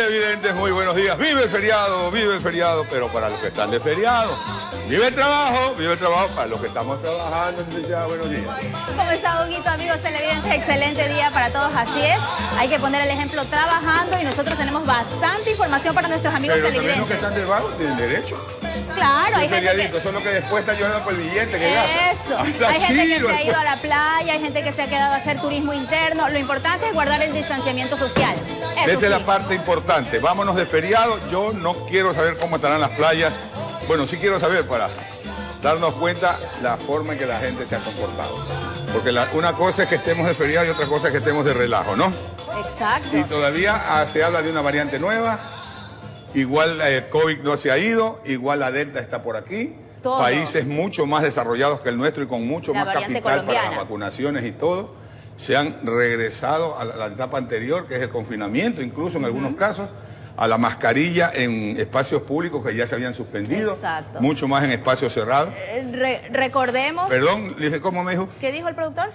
televidentes, muy buenos días. Vive el feriado, pero para los que están de feriado. Vive el trabajo para los que estamos trabajando. Buenos días. ¿Cómo está, Huguito? Amigos televidentes, excelente día para todos, así es. Hay que poner el ejemplo trabajando y nosotros tenemos bastante información para nuestros amigos televidentes. Pero los que están de vago tienen derecho. Claro, hay gente que... Eso es lo que después está llorando por el billete que Eso. Hay gente que se ha ido a la playa, hay gente que se ha quedado a hacer turismo interno. Lo importante es guardar el distanciamiento social. Esa es la parte importante. Vámonos de feriado. Yo no quiero saber cómo estarán las playas. Bueno, sí quiero saber para darnos cuenta la forma en que la gente se ha comportado. Porque una cosa es que estemos de feriado y otra cosa es que estemos de relajo, ¿no? Exacto. Y todavía se habla de una variante nueva. Igual el COVID no se ha ido, igual la Delta está por aquí. Todo. Países mucho más desarrollados que el nuestro y con mucho más capital colombiana para las vacunaciones y todo, se han regresado a la etapa anterior, que es el confinamiento, incluso en algunos casos, a la mascarilla en espacios públicos que ya se habían suspendido. Exacto. Mucho más en espacios cerrados. Recordemos... Perdón, ¿cómo me dijo? ¿Qué dijo el productor?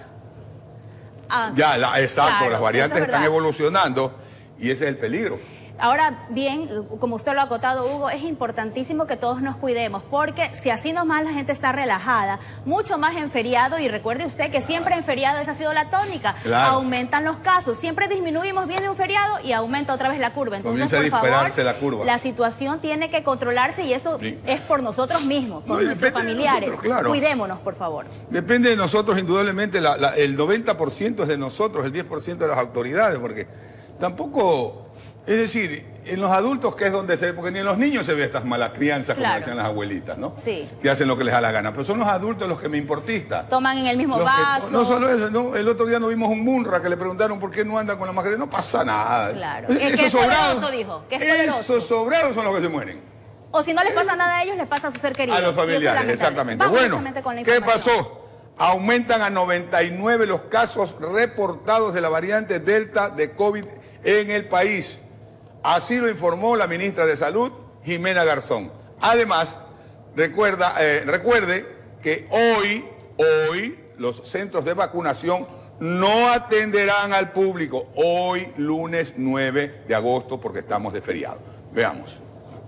Exacto, claro, las variantes están evolucionando y ese es el peligro. Ahora bien, como usted lo ha acotado, Hugo, es importantísimo que todos nos cuidemos, porque si así nomás la gente está relajada, mucho más en feriado, y recuerde usted que siempre en feriado esa ha sido la tónica, claro. Aumentan los casos, siempre disminuimos, viene un feriado y aumenta otra vez la curva. Entonces, por favor, la situación tiene que controlarse y eso es por nosotros mismos, por nuestros familiares. Nosotros, claro. Cuidémonos, por favor. Depende de nosotros, indudablemente, el 90% es de nosotros, el 10% de las autoridades, porque tampoco... Es decir, en los adultos, que es donde se ve, porque ni en los niños se ve estas malas crianzas, como decían las abuelitas, ¿no? Sí. Que hacen lo que les da la gana. Pero son los adultos los que me importistan. Toman en el mismo vaso. No solo eso, ¿no? El otro día nos vimos un munra que le preguntaron por qué no anda con la mascarilla. No pasa nada. Claro. Esos sobrados, dijo. Que es poderoso. Esos sobrados son los que se mueren. O si no les pasa nada a ellos, les pasa a su ser querido. A los familiares, exactamente. Bueno, ¿qué pasó? Aumentan a 99 los casos reportados de la variante Delta de COVID en el país. Así lo informó la ministra de Salud, Jimena Garzón. Además, recuerde que hoy los centros de vacunación no atenderán al público. Hoy, lunes 9 de agosto, porque estamos de feriado. Veamos.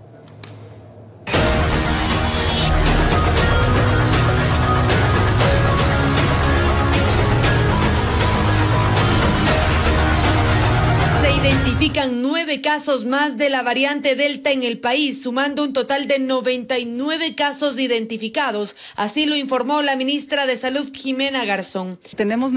Identifican 9 casos más de la variante Delta en el país, sumando un total de 99 casos identificados. Así lo informó la ministra de Salud, Jimena Garzón. Tenemos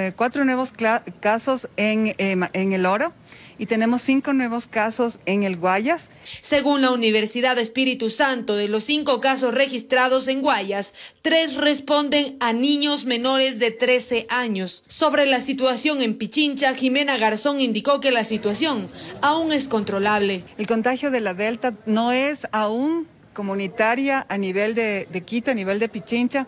4 nuevos casos en El Oro y tenemos 5 nuevos casos en el Guayas. Según la Universidad de Espíritu Santo, de los 5 casos registrados en Guayas, 3 responden a niños menores de 13 años. Sobre la situación en Pichincha, Jimena Garzón indicó que la situación aún es controlable. El contagio de la Delta no es aún comunitaria a nivel de Quito, a nivel de Pichincha.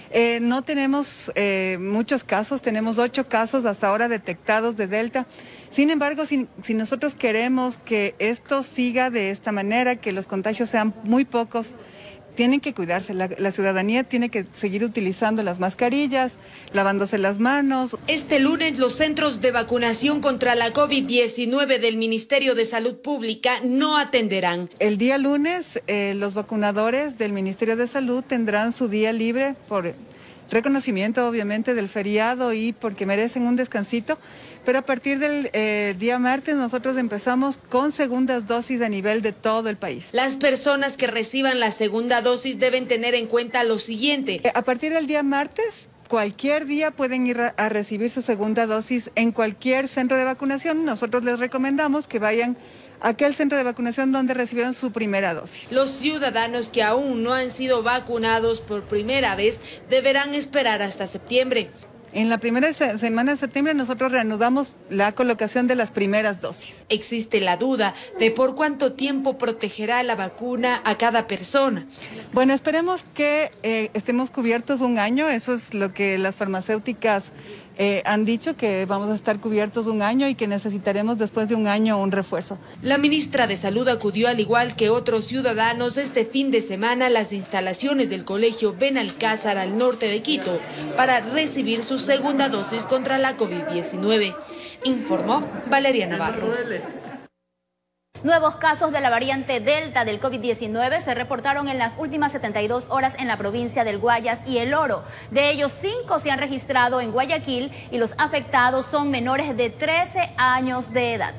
No tenemos muchos casos, tenemos 8 casos hasta ahora detectados de Delta. Sin embargo, si nosotros queremos que esto siga de esta manera, que los contagios sean muy pocos, tienen que cuidarse. La ciudadanía tiene que seguir utilizando las mascarillas, lavándose las manos. Este lunes los centros de vacunación contra la COVID-19 del Ministerio de Salud Pública no atenderán. El día lunes los vacunadores del Ministerio de Salud tendrán su día libre por reconocimiento obviamente del feriado y porque merecen un descansito, pero a partir del día martes nosotros empezamos con segundas dosis a nivel de todo el país. Las personas que reciban la segunda dosis deben tener en cuenta lo siguiente. A partir del día martes, cualquier día pueden ir a recibir su segunda dosis en cualquier centro de vacunación. Nosotros les recomendamos que vayan a aquel centro de vacunación donde recibieron su primera dosis. Los ciudadanos que aún no han sido vacunados por primera vez deberán esperar hasta septiembre. En la primera semana de septiembre nosotros reanudamos la colocación de las primeras dosis. Existe la duda de por cuánto tiempo protegerá la vacuna a cada persona. Bueno, esperemos que estemos cubiertos un año, eso es lo que las farmacéuticas han dicho, que vamos a estar cubiertos un año y que necesitaremos después de un año un refuerzo. La ministra de Salud acudió al igual que otros ciudadanos este fin de semana a las instalaciones del Colegio Benalcázar al norte de Quito para recibir su segunda dosis contra la COVID-19, informó Valeria Navarro. Nuevos casos de la variante Delta del COVID-19 se reportaron en las últimas 72 horas en la provincia del Guayas y El Oro. De ellos, 5 se han registrado en Guayaquil y los afectados son menores de 13 años de edad.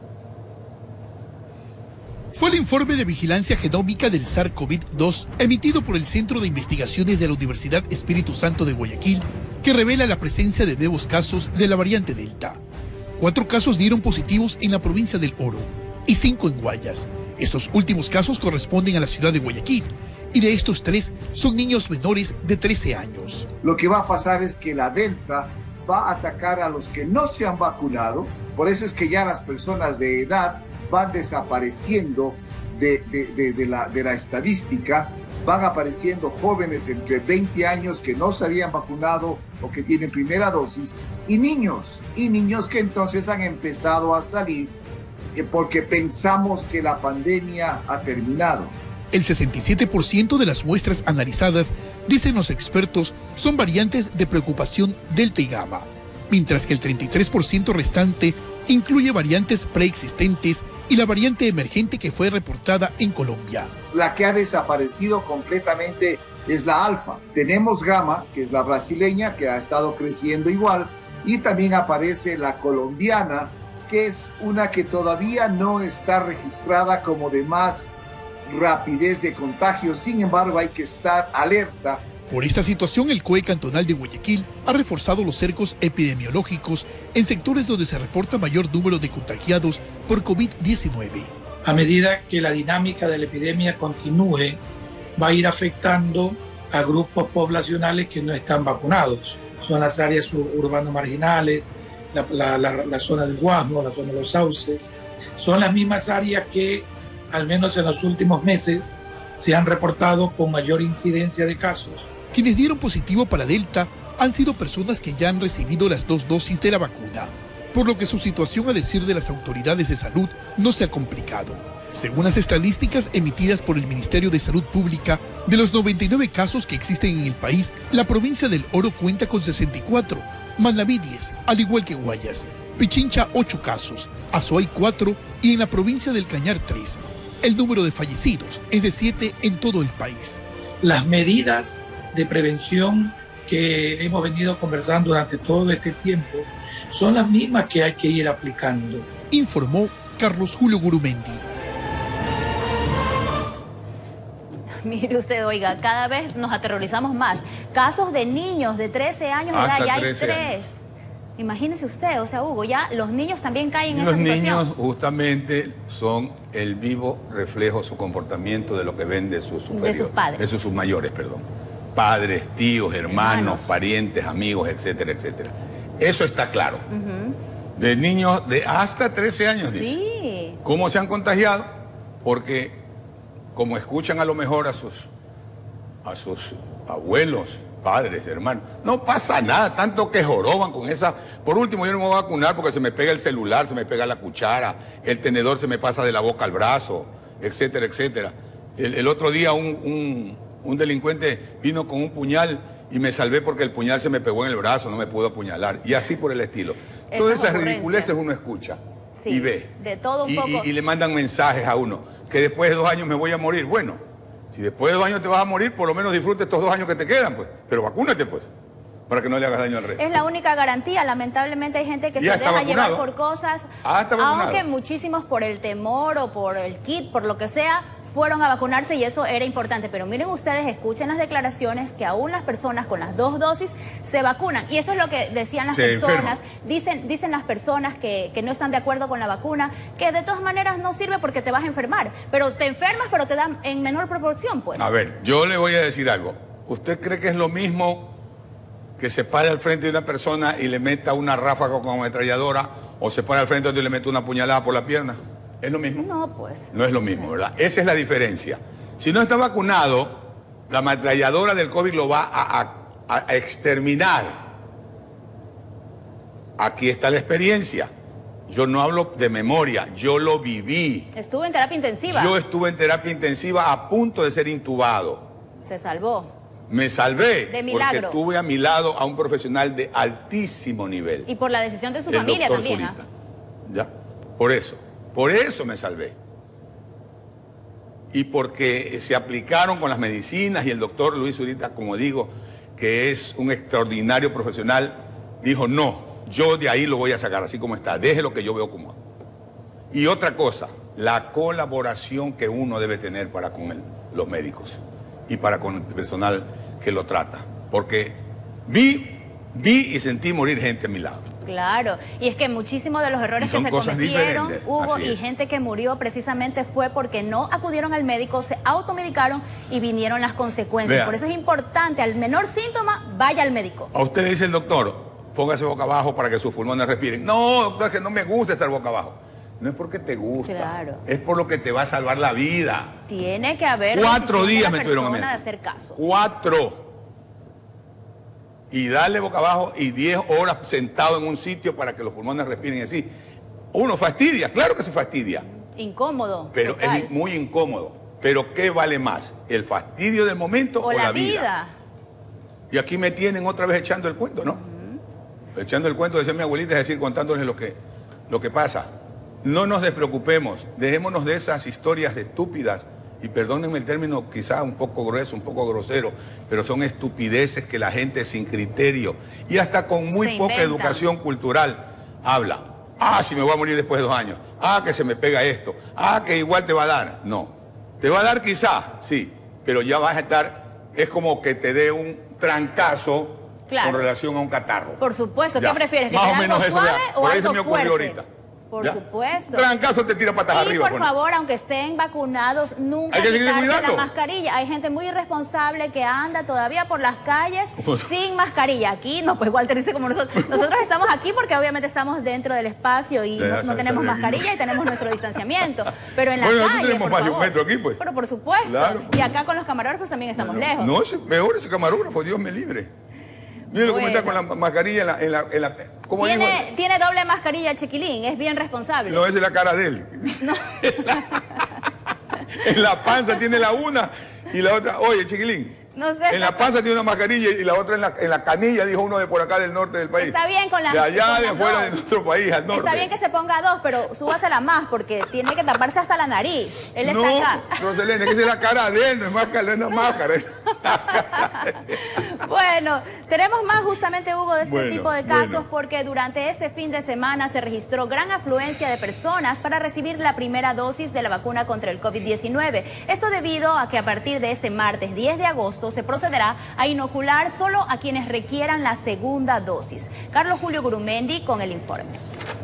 Fue el informe de vigilancia genómica del SARS-CoV-2 emitido por el Centro de Investigaciones de la Universidad Espíritu Santo de Guayaquil que revela la presencia de nuevos casos de la variante Delta. 4 casos dieron positivos en la provincia del Oro y 5 en Guayas. Estos últimos casos corresponden a la ciudad de Guayaquil y de estos 3 son niños menores de 13 años. Lo que va a pasar es que la Delta va a atacar a los que no se han vacunado, por eso es que ya las personas de edad van desapareciendo de la estadística, van apareciendo jóvenes entre 20 años que no se habían vacunado o que tienen primera dosis, y niños que entonces han empezado a salir porque pensamos que la pandemia ha terminado. El 67% de las muestras analizadas, dicen los expertos, son variantes de preocupación Delta y Gamma, mientras que el 33% restante incluye variantes preexistentes y la variante emergente que fue reportada en Colombia. La que ha desaparecido completamente es la alfa. Tenemos Gamma, que es la brasileña, que ha estado creciendo igual, y también aparece la colombiana, que es una que todavía no está registrada como de más rapidez de contagio. Sin embargo, hay que estar alerta. Por esta situación, el COE cantonal de Guayaquil ha reforzado los cercos epidemiológicos en sectores donde se reporta mayor número de contagiados por COVID-19. A medida que la dinámica de la epidemia continúe, va a ir afectando a grupos poblacionales que no están vacunados. Son las áreas suburbanas marginales, la zona del Guasmo, la zona de los Sauces. Son las mismas áreas que, al menos en los últimos meses, se han reportado con mayor incidencia de casos. Quienes dieron positivo para Delta han sido personas que ya han recibido las 2 dosis de la vacuna, por lo que su situación, a decir de las autoridades de salud, no se ha complicado. Según las estadísticas emitidas por el Ministerio de Salud Pública, de los 99 casos que existen en el país, la provincia del Oro cuenta con 64, Manabí 10, al igual que Guayas, Pichincha 8 casos, Azuay 4 y en la provincia del Cañar 3. El número de fallecidos es de 7 en todo el país. Las medidas de prevención que hemos venido conversando durante todo este tiempo son las mismas que hay que ir aplicando. Informó Carlos Julio Gurumendi. Mire usted, oiga, cada vez nos aterrorizamos más. Casos de niños de 13 años de edad, ya hay 3. Imagínese usted, o sea, Hugo, ya los niños también caen en esa situación. Los niños justamente son el vivo reflejo, su comportamiento de lo que ven de sus superiores. De sus padres. De sus mayores, perdón. Padres, tíos, hermanos, parientes, amigos, etcétera, etcétera. Eso está claro. De niños de hasta 13 años, dice. Sí. ¿Cómo se han contagiado? Porque como escuchan a lo mejor a sus abuelos, padres, hermanos, no pasa nada, tanto que joroban con esa. Por último, yo no me voy a vacunar porque se me pega el celular, se me pega la cuchara, el tenedor se me pasa de la boca al brazo, etcétera, etcétera. El otro día un delincuente vino con un puñal y me salvé porque el puñal se me pegó en el brazo, no me pudo apuñalar, y así por el estilo. Todas esas ridiculeces uno escucha y ve. De todo un poco. Y le mandan mensajes a uno, que después de 2 años me voy a morir. Bueno, si después de 2 años te vas a morir, por lo menos disfrute estos 2 años que te quedan, pues. Pero vacúnate, pues, para que no le hagas daño al resto. Es la única garantía. Lamentablemente hay gente que se deja llevar por cosas, aunque muchísimos por el temor o por el kit, por lo que sea, fueron a vacunarse y eso era importante. Pero miren ustedes, escuchen las declaraciones que aún las personas con las 2 dosis se vacunan. Y eso es lo que decían las personas. Dicen las personas que no están de acuerdo con la vacuna, que de todas maneras no sirve porque te vas a enfermar. Pero te enfermas, pero te dan en menor proporción, pues. A ver, yo le voy a decir algo. ¿Usted cree que es lo mismo que se pare al frente de una persona y le meta una ráfaga con ametralladora o se pare al frente y le mete una puñalada por la pierna? ¿Es lo mismo? No, pues. No es lo mismo, ¿verdad? Esa es la diferencia. Si no está vacunado, la ametralladora del COVID lo va a exterminar. Aquí está la experiencia. Yo no hablo de memoria, yo lo viví. Estuvo en terapia intensiva. Yo estuve en terapia intensiva a punto de ser intubado. Se salvó. Me salvé de milagro. Porque tuve a mi lado a un profesional de altísimo nivel. Y por la decisión de su familia también. ¿Ya? Por eso me salvé. y porque se aplicaron con las medicinas, y el doctor Luis Zurita, como digo, que es un extraordinario profesional, dijo, no, yo de ahí lo voy a sacar así como está, deje lo que yo veo como. Y otra cosa, la colaboración que uno debe tener para con los médicos y para con el personal que lo trata, porque vi y sentí morir gente a mi lado. Claro, y es que muchísimos de los errores que se cometieron, Hugo, y gente que murió precisamente fue porque no acudieron al médico, se automedicaron y vinieron las consecuencias. Vea, por eso es importante, al menor síntoma, vaya al médico. A usted le dice el doctor, póngase boca abajo para que sus pulmones respiren. No, doctor, es que no me gusta estar boca abajo. No es porque te gusta, claro, es por lo que te va a salvar la vida. Tiene que haber 4 días me tuvieron a mí. De hacer caso. 4. Y darle boca abajo y 10 horas sentado en un sitio para que los pulmones respiren así. Uno fastidia, claro que se fastidia. Incómodo. Pero total, es muy incómodo. Pero ¿qué vale más? ¿El fastidio del momento o la vida? Y aquí me tienen otra vez echando el cuento, ¿no? Echando el cuento, decía mi abuelita, es decir, contándoles lo que pasa. No nos despreocupemos, dejémonos de esas historias estúpidas, y perdónenme el término quizá un poco grueso, un poco grosero, pero son estupideces que la gente sin criterio y hasta con muy poca educación cultural habla. Ah, si me voy a morir después de 2 años. Ah, que se me pega esto. Ah, que igual te va a dar. No. Te va a dar quizá, sí, pero ya vas a estar, es como que te dé un trancazo, claro, con relación a un catarro. Por supuesto, ya. ¿Qué prefieres? Más o menos eso, ya. O por algo eso me ocurrió fuerte? Ahorita. Por supuesto. Trancazo te tira patas arriba. Y por favor, aunque estén vacunados, nunca quitarse la mascarilla. Hay gente muy irresponsable que anda todavía por las calles sin mascarilla. Aquí no, pues Walter dice como nosotros. Nosotros estamos aquí porque obviamente estamos dentro del espacio y no tenemos mascarilla y tenemos nuestro distanciamiento. Pero en la calle, tenemos más de 1 metro aquí, pues. Pero por supuesto. Claro. Y acá con los camarógrafos también estamos lejos. No, es mejor ese camarógrafo, Dios me libre. Mira cómo está con la mascarilla en la ¿cómo tiene doble mascarilla, Chiquilín, es bien responsable. No, esa es la cara de él. No. En la panza tiene la una y la otra. Oye, Chiquilín, no sé. En la panza tiene una mascarilla y la otra en la canilla, dijo uno de por acá del norte del país. Está bien con la. De allá, de afuera de nuestro país, al norte. Está bien que se ponga 2, pero súbasela más porque tiene que taparse hasta la nariz. Él está acá. No, Roselena, que esa es la cara de él, no es máscara, no es máscara. Bueno, tenemos más justamente, Hugo, de este tipo de casos porque durante este fin de semana se registró gran afluencia de personas para recibir la primera dosis de la vacuna contra el COVID-19. Esto debido a que a partir de este martes 10 de agosto se procederá a inocular solo a quienes requieran la segunda dosis. Carlos Julio Gurumendi con el informe.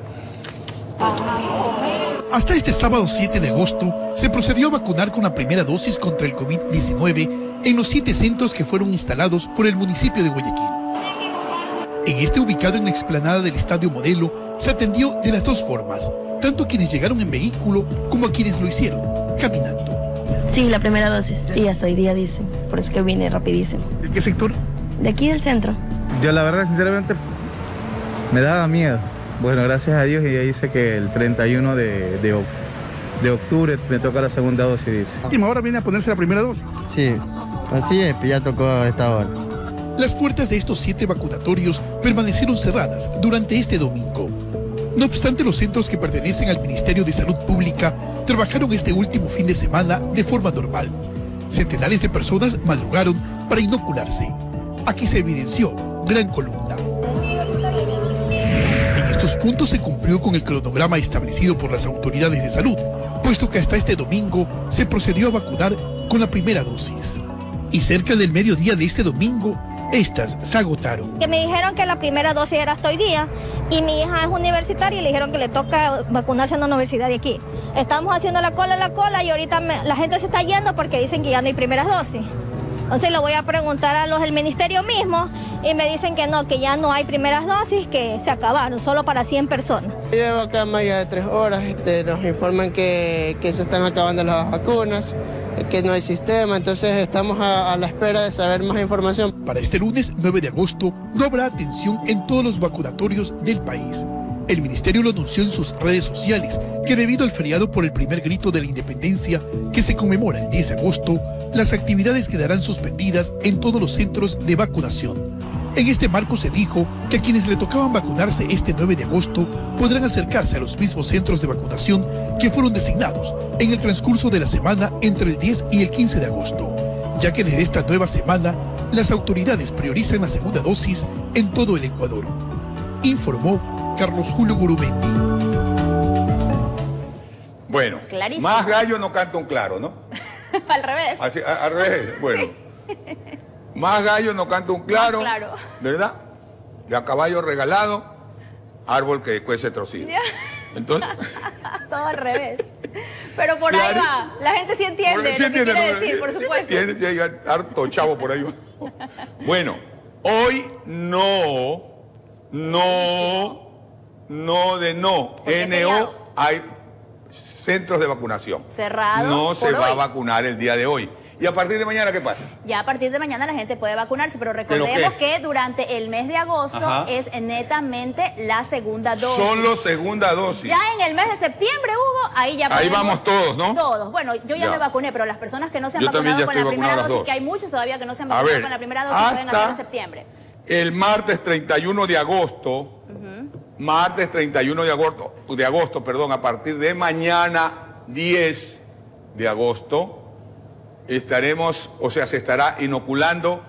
Hasta este sábado 7 de agosto se procedió a vacunar con la primera dosis contra el COVID-19 en los 7 centros que fueron instalados por el municipio de Guayaquil. En este, ubicado en la explanada del Estadio Modelo, se atendió de las 2 formas, tanto a quienes llegaron en vehículo como a quienes lo hicieron caminando. Sí, la primera dosis, y hasta hoy día dicen, por eso que vine rapidísimo. ¿De qué sector? De aquí del centro. Yo la verdad, sinceramente, me daba miedo. Bueno, gracias a Dios, y ya dice que el 31 de octubre me toca la segunda dosis, dice. ¿Y ahora viene a ponerse la primera dosis? Sí, así es, ya tocó a esta hora. Las puertas de estos 7 vacunatorios permanecieron cerradas durante este domingo. No obstante, los centros que pertenecen al Ministerio de Salud Pública trabajaron este último fin de semana de forma normal. Centenares de personas madrugaron para inocularse. Aquí se evidenció gran columna. En estos puntos se cumplió con el cronograma establecido por las autoridades de salud, puesto que hasta este domingo se procedió a vacunar con la primera dosis. Y cerca del mediodía de este domingo, estas se agotaron. Que me dijeron que la primera dosis era hasta hoy día y mi hija es universitaria y le dijeron que le toca vacunarse en la universidad de aquí. Estamos haciendo la cola y ahorita la gente se está yendo porque dicen que ya no hay primeras dosis. Entonces le voy a preguntar a los del ministerio mismo y me dicen que no, que ya no hay primeras dosis, que se acabaron, solo para 100 personas. Llevo acá más allá de 3 horas, nos informan que se están acabando las vacunas, que no hay sistema, entonces estamos a la espera de saber más información. Para este lunes 9 de agosto no habrá atención en todos los vacunatorios del país. El ministerio lo anunció en sus redes sociales que debido al feriado por el primer grito de la independencia que se conmemora el 10 de agosto, las actividades quedarán suspendidas en todos los centros de vacunación. En este marco se dijo que a quienes le tocaban vacunarse este 9 de agosto podrán acercarse a los mismos centros de vacunación que fueron designados en el transcurso de la semana entre el 10 y el 15 de agosto, ya que desde esta nueva semana las autoridades priorizan la segunda dosis en todo el Ecuador, informó Carlos Julio Gurumendi. Bueno, clarísimo. Más gallo no canta un claro, ¿no? Al revés. Así, al revés, bueno. Sí. Más gallo no canta un claro, ¿verdad? De a caballo regalado, árbol que cuece trocido. Entonces, todo al revés. Pero por ahí va, la gente sí entiende lo que quiere decir, por supuesto. Sí, hay harto chavo por ahí. Bueno, hoy no, hay centros de vacunación. Cerrado. No se va a vacunar el día de hoy. ¿Y a partir de mañana qué pasa? Ya a partir de mañana la gente puede vacunarse, pero recordemos que durante el mes de agosto es netamente la segunda dosis. Solo segunda dosis. Ya en el mes de septiembre, Hugo, ahí ya podemos... Ahí vamos todos, ¿no? Todos. Bueno, yo ya me vacuné, pero las personas que no se han vacunado con la primera dosis, que hay muchos todavía que no se han vacunado con la primera dosis, pueden hacerlo en septiembre. El martes 31 de agosto, martes 31 de agosto, a partir de mañana 10 de agosto, estaremos, se estará inoculando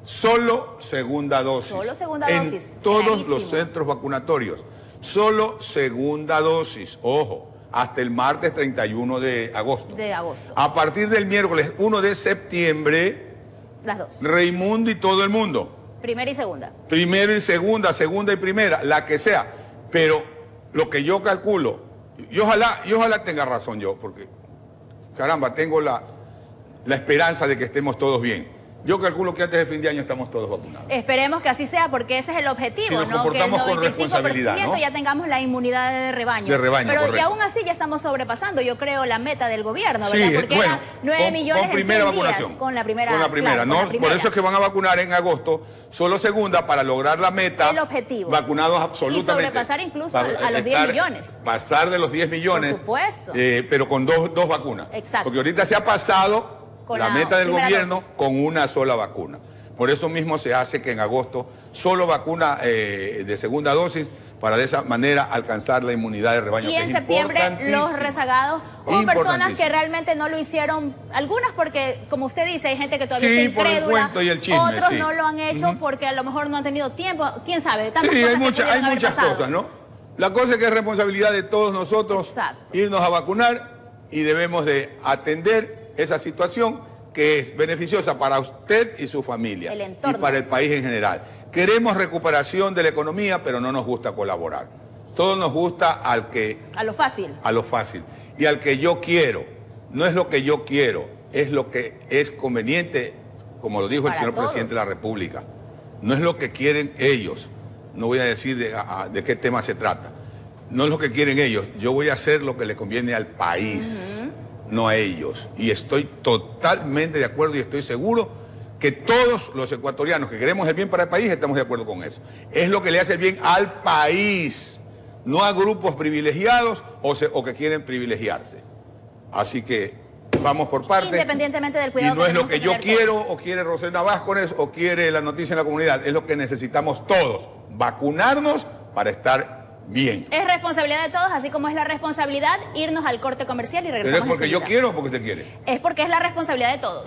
solo segunda dosis. Solo segunda dosis. En todos los centros vacunatorios. Solo segunda dosis. Ojo, hasta el martes 31 de agosto. A partir del miércoles 1 de septiembre, las dos. Raimundo y todo el mundo. Primera y segunda. Primero y segunda, segunda y primera, la que sea. Pero lo que yo calculo, y ojalá tenga razón yo, porque, caramba, tengo la esperanza de que estemos todos bien. Yo calculo que antes de fin de año estamos todos vacunados. Esperemos que así sea, porque ese es el objetivo, si nos comportamos que el 95% con responsabilidad, ¿no? ya tengamos la inmunidad de rebaño. Pero y aún así ya estamos sobrepasando, yo creo, la meta del gobierno, ¿verdad? Porque eran 9 millones en 100 días con la primera. Por eso es que van a vacunar en agosto, solo segunda, para lograr la meta. El objetivo. Vacunados absolutamente. Y sobrepasar incluso a los 10 millones. Pasar de los 10 millones. Por supuesto. Pero con dos vacunas. Exacto. Porque ahorita se ha pasado con la meta del gobierno con una sola vacuna. Por eso mismo se hace que en agosto solo vacuna de segunda dosis, para de esa manera alcanzar la inmunidad de rebaño. Y en septiembre los rezagados, hubo personas que realmente no lo hicieron, algunas porque, como usted dice, hay gente que todavía está incrédula, otros no lo han hecho porque a lo mejor no han tenido tiempo, quién sabe, tantas cosas hay muchas cosas, ¿no? La cosa es que es responsabilidad de todos nosotros irnos a vacunar y debemos de atender esa situación que es beneficiosa para usted y su familia y para el país en general. Queremos recuperación de la economía, pero no nos gusta colaborar. Todo nos gusta a lo fácil. A lo fácil. Y al que yo quiero. No es lo que yo quiero, es lo que es conveniente, como lo dijo el señor presidente de la República. No es lo que quieren ellos. No voy a decir de qué tema se trata. No es lo que quieren ellos. Yo voy a hacer lo que le conviene al país. No a ellos. Y estoy totalmente de acuerdo y estoy seguro que todos los ecuatorianos que queremos el bien para el país estamos de acuerdo con eso. Es lo que le hace el bien al país, no a grupos privilegiados o que quieren privilegiarse. Así que vamos por partes. Independientemente del cuidado. Y no es lo que yo quiero o quiere Rosenda Vázquez o quiere la noticia en la comunidad. Es lo que necesitamos todos. Vacunarnos para estar bien. Es responsabilidad de todos, así como es la responsabilidad irnos al corte comercial y regresamos. ¿Pero es porque yo quiero o porque usted quiere? Es porque es la responsabilidad de todos.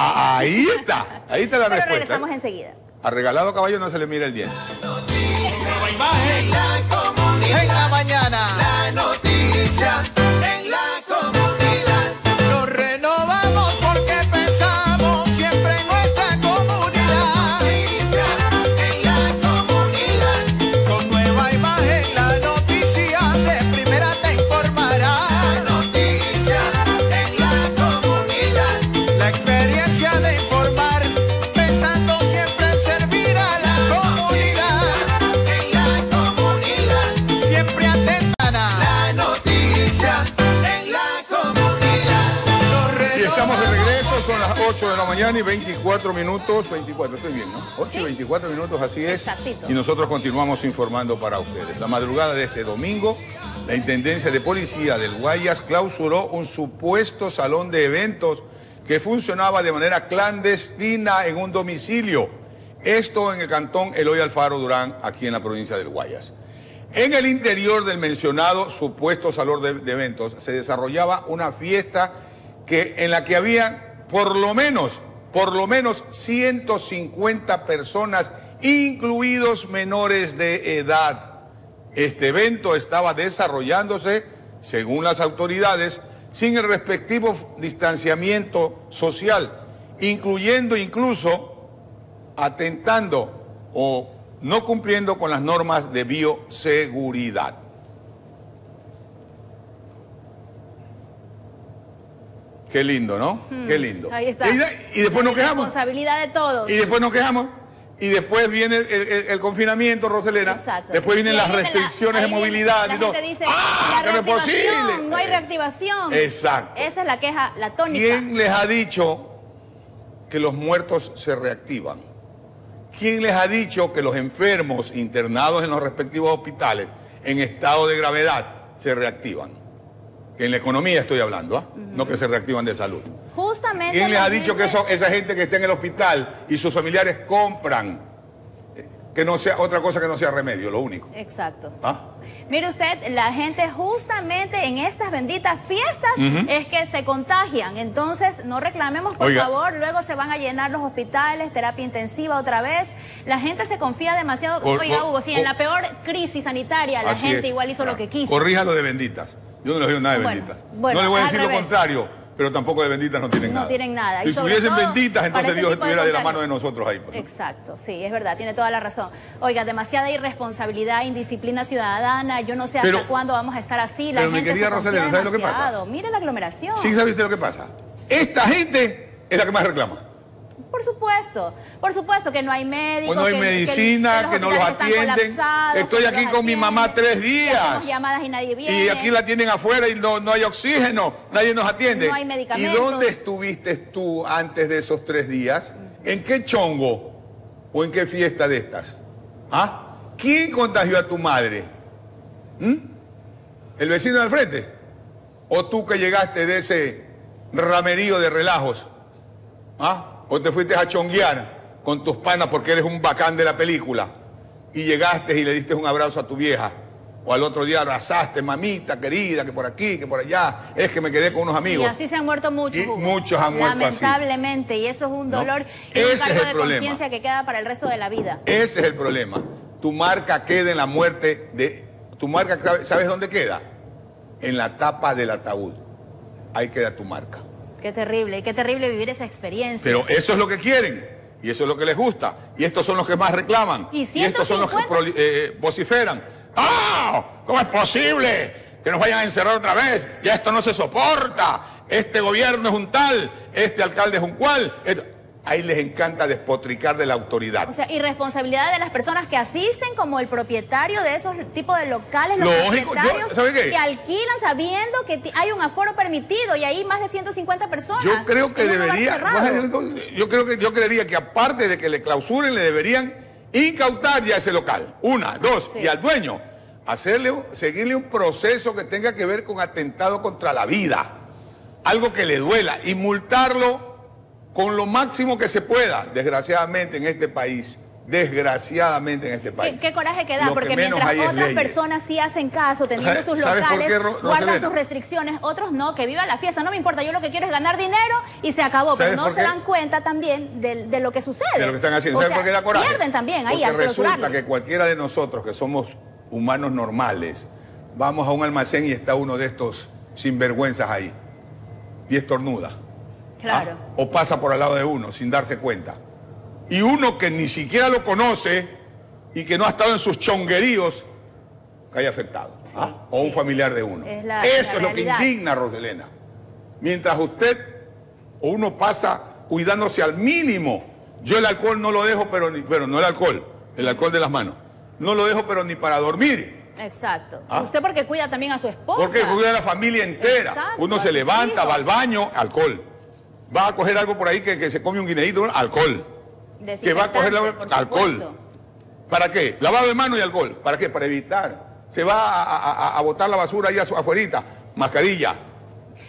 Ahí está. Ahí está la respuesta. Pero regresamos enseguida. A regalado caballo no se le mira el diente. En la comunidad. En la mañana. La noticia en la comunidad. Nos renovamos porque pensamos siempre en nuestra comunidad. Noticia en la comunidad. Con nueva imagen, la noticia de primera te informará. La noticia en la comunidad. La experiencia de informar, pensando siempre en servir a la comunidad. En la comunidad, siempre atenta. La noticia en la comunidad. Y estamos de regreso, son las 8 de la mañana y 24 minutos. 24, estoy bien, ¿no? 8 y 24 minutos, así es. Exactito. Y nosotros continuamos informando para ustedes. La madrugada de este domingo, la Intendencia de Policía del Guayas clausuró un supuesto salón de eventos que funcionaba de manera clandestina en un domicilio Esto en el cantón Eloy Alfaro Durán, aquí en la provincia del Guayas. En el interior del mencionado supuesto salón de eventos se desarrollaba una fiesta en la que había por lo menos 150 personas, incluidos menores de edad. Este evento estaba desarrollándose, según las autoridades, sin el respectivo distanciamiento social, incluyendo incluso atentando o no cumpliendo con las normas de bioseguridad. Qué lindo, ¿no? Qué lindo. Ahí está. Y después nos quejamos. Responsabilidad de todos. Y después nos quejamos. Y después viene el confinamiento, Roselena. Exacto. Después vienen las restricciones de movilidad. La gente dice, que no es posible. No hay reactivación. Exacto. Esa es la queja, la tónica. ¿Quién les ha dicho que los muertos se reactivan? ¿Quién les ha dicho que los enfermos internados en los respectivos hospitales en estado de gravedad se reactivan? En la economía estoy hablando, no que se reactivan de salud. Justamente. ¿Quién les ha dicho que esa gente que está en el hospital y sus familiares compran que no sea otra cosa que no sea remedio, lo único? Exacto. ¿Ah? Mire usted, la gente justamente en estas benditas fiestas es que se contagian. Entonces, no reclamemos, por favor. Luego se van a llenar los hospitales, terapia intensiva otra vez. La gente se confía demasiado. Oiga, Hugo, si en la peor crisis sanitaria la gente igual hizo lo que quiso. Corríjalo de benditas. Yo no les digo nada de benditas. Bueno, no les voy a decir lo contrario, pero tampoco de benditas no tienen nada. No tienen nada. Si estuviesen benditas, entonces Dios estuviera de la mano de nosotros ahí. Pues. Exacto, sí, es verdad, tiene toda la razón. Oiga, demasiada irresponsabilidad, indisciplina ciudadana, yo no sé hasta cuándo vamos a estar así. La gente querida Rosalena, ¿sabes lo que pasa? Mire la aglomeración. Sí, ¿sabe usted lo que pasa? Esta gente es la que más reclama. Por supuesto que no hay médicos. Pues no hay medicina, que no los atienden. Estoy aquí con mi mamá 3 días. Llamadas y nadie viene. Y aquí la tienen afuera y no hay oxígeno, nadie nos atiende. No hay medicamentos. ¿Y dónde estuviste tú antes de esos 3 días? ¿En qué chongo o en qué fiesta de estas? ¿Ah? ¿Quién contagió a tu madre? ¿El vecino del frente? ¿O tú que llegaste de ese ramerío de relajos? ¿Ah? ¿O te fuiste a chonguear con tus panas porque eres un bacán de la película y llegaste y le diste un abrazo a tu vieja? O al otro día abrazaste, mamita querida, que por aquí, que por allá, es que me quedé con unos amigos. Y así se han muerto muchos. Y muchos han muerto lamentablemente, y eso es un dolor y un cargo de conciencia que queda para el resto de la vida. Ese es el problema. Tu marca queda en la muerte de... Tu marca, ¿sabes dónde queda? En la tapa del ataúd. Ahí queda tu marca. Qué terrible vivir esa experiencia. Pero eso es lo que quieren, y eso es lo que les gusta, y estos son los que más reclaman, y estos son los que vociferan. ¡Ah! ¿Cómo es posible que nos vayan a encerrar otra vez? Ya esto no se soporta, este gobierno es un tal, este alcalde es un cual. Ahí les encanta despotricar de la autoridad. O sea, irresponsabilidad de las personas que asisten, como el propietario de esos tipos de locales, los propietarios que alquilan sabiendo que hay un aforo permitido y hay más de 150 personas. Yo creo que debería, yo creería que aparte de que le clausuren, le deberían incautar ya ese local. 1, 2, y al dueño seguirle un proceso que tenga que ver con atentado contra la vida, algo que le duela, y multarlo con lo máximo que se pueda, desgraciadamente en este país. ¿Qué coraje que da? Porque mientras otras personas sí hacen caso, teniendo sus locales, guardan sus restricciones, otros no, que viva la fiesta. No me importa, yo lo que quiero es ganar dinero y se acabó. Pero no se dan cuenta también de lo que sucede. De lo que están haciendo. ¿Sabes por qué da coraje? Pierden también ahí al clausurarles. Resulta que cualquiera de nosotros, que somos humanos normales, vamos a un almacén y está uno de estos sinvergüenzas ahí y estornuda. Claro. O pasa por al lado de uno sin darse cuenta. Y uno que ni siquiera lo conoce y que no ha estado en sus chongueríos, cae afectado. Sí, o un familiar de uno. Eso es lo que indigna, Roselena. Mientras usted o uno pasa cuidándose al mínimo. Yo el alcohol no lo dejo, pero no el alcohol de las manos. No lo dejo, pero ni para dormir. Exacto. Usted porque cuida también a su esposa. Porque cuida a la familia entera. Exacto, uno se levanta, va al baño, alcohol. Va a coger algo por ahí que se come un guineíto, alcohol. Que va a coger alcohol. ¿Para qué? Lavado de mano y alcohol. ¿Para qué? Para evitar. Se va a botar la basura ahí afuerita. Mascarilla.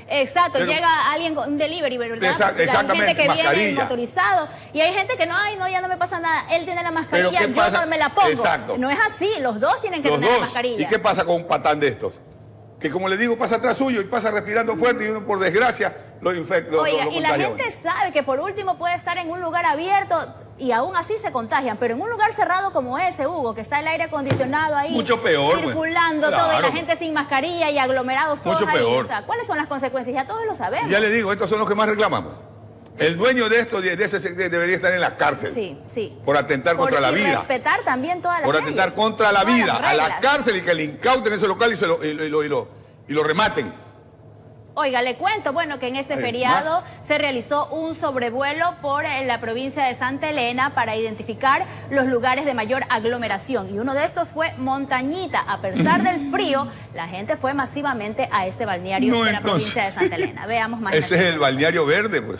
Exacto, pero, llega alguien con un delivery, ¿verdad? Exactamente, hay gente que mascarilla. viene motorizado y hay gente que no, ya no me pasa nada, él tiene la mascarilla, yo no me la pongo. Exacto. No es así, los dos tienen que tener la mascarilla. ¿Y qué pasa con un patán de estos? Que como le digo, pasa atrás suyo y pasa respirando fuerte y uno por desgracia lo infecta. Oiga, y la gente sabe que por último puede estar en un lugar abierto y aún así se contagian, pero en un lugar cerrado como ese, Hugo, que está el aire acondicionado ahí, mucho peor, circulando claro, todo y la gente sin mascarilla y aglomerados todos mucho ahí. peor. O sea, ¿cuáles son las consecuencias? Ya todos lo sabemos. Ya le digo, estos son los que más reclamamos. El dueño de esto, de ese sector, debería estar en la cárcel. Sí, sí. Por atentar contra la vida. Respetar también todas las Por leyes, atentar contra la vida. las A la reglas. cárcel y que le incauten ese local y lo rematen. Oiga, le cuento, bueno, que en este feriado se realizó un sobrevuelo por la provincia de Santa Elena para identificar los lugares de mayor aglomeración. Y uno de estos fue Montañita. A pesar del frío, la gente fue masivamente a este balneario de la provincia de Santa Elena. Veamos más. Ese es el balneario verde, pues.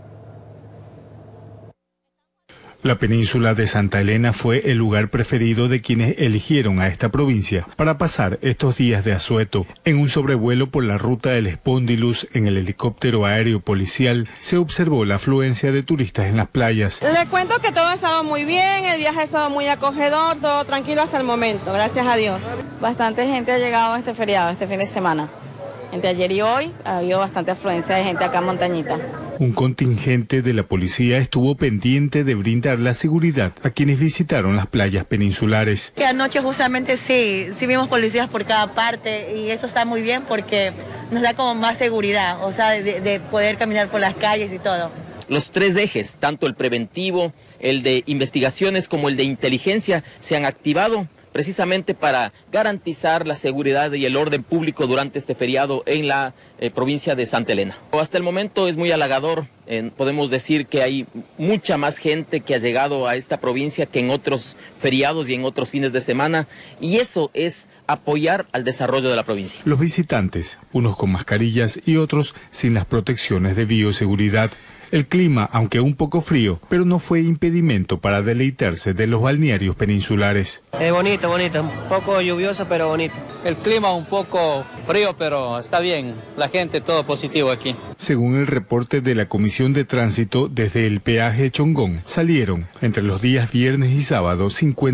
La península de Santa Elena fue el lugar preferido de quienes eligieron a esta provincia para pasar estos días de asueto. En un sobrevuelo por la ruta del Spondylus en el helicóptero aéreo policial se observó la afluencia de turistas en las playas. Le cuento que todo ha estado muy bien, el viaje ha estado muy acogedor, todo tranquilo hasta el momento, gracias a Dios. Bastante gente ha llegado a este feriado, este fin de semana. Entre ayer y hoy ha habido bastante afluencia de gente acá en Montañita. Un contingente de la policía estuvo pendiente de brindar la seguridad a quienes visitaron las playas peninsulares. Que anoche justamente sí vimos policías por cada parte y eso está muy bien porque nos da como más seguridad, o sea, de poder caminar por las calles y todo. Los tres ejes, tanto el preventivo, el de investigaciones como el de inteligencia, se han activado precisamente para garantizar la seguridad y el orden público durante este feriado en la provincia de Santa Elena. Hasta el momento es muy halagador, podemos decir que hay mucha más gente que ha llegado a esta provincia que en otros feriados y en otros fines de semana, y eso es apoyar al desarrollo de la provincia. Los visitantes, unos con mascarillas y otros sin las protecciones de bioseguridad. El clima, aunque un poco frío, pero no fue impedimento para deleitarse de los balnearios peninsulares. Bonito, un poco lluvioso pero bonito. El clima un poco frío, pero está bien, la gente todo positivo aquí. Según el reporte de la Comisión de Tránsito, desde el peaje Chongón salieron entre los días viernes y sábado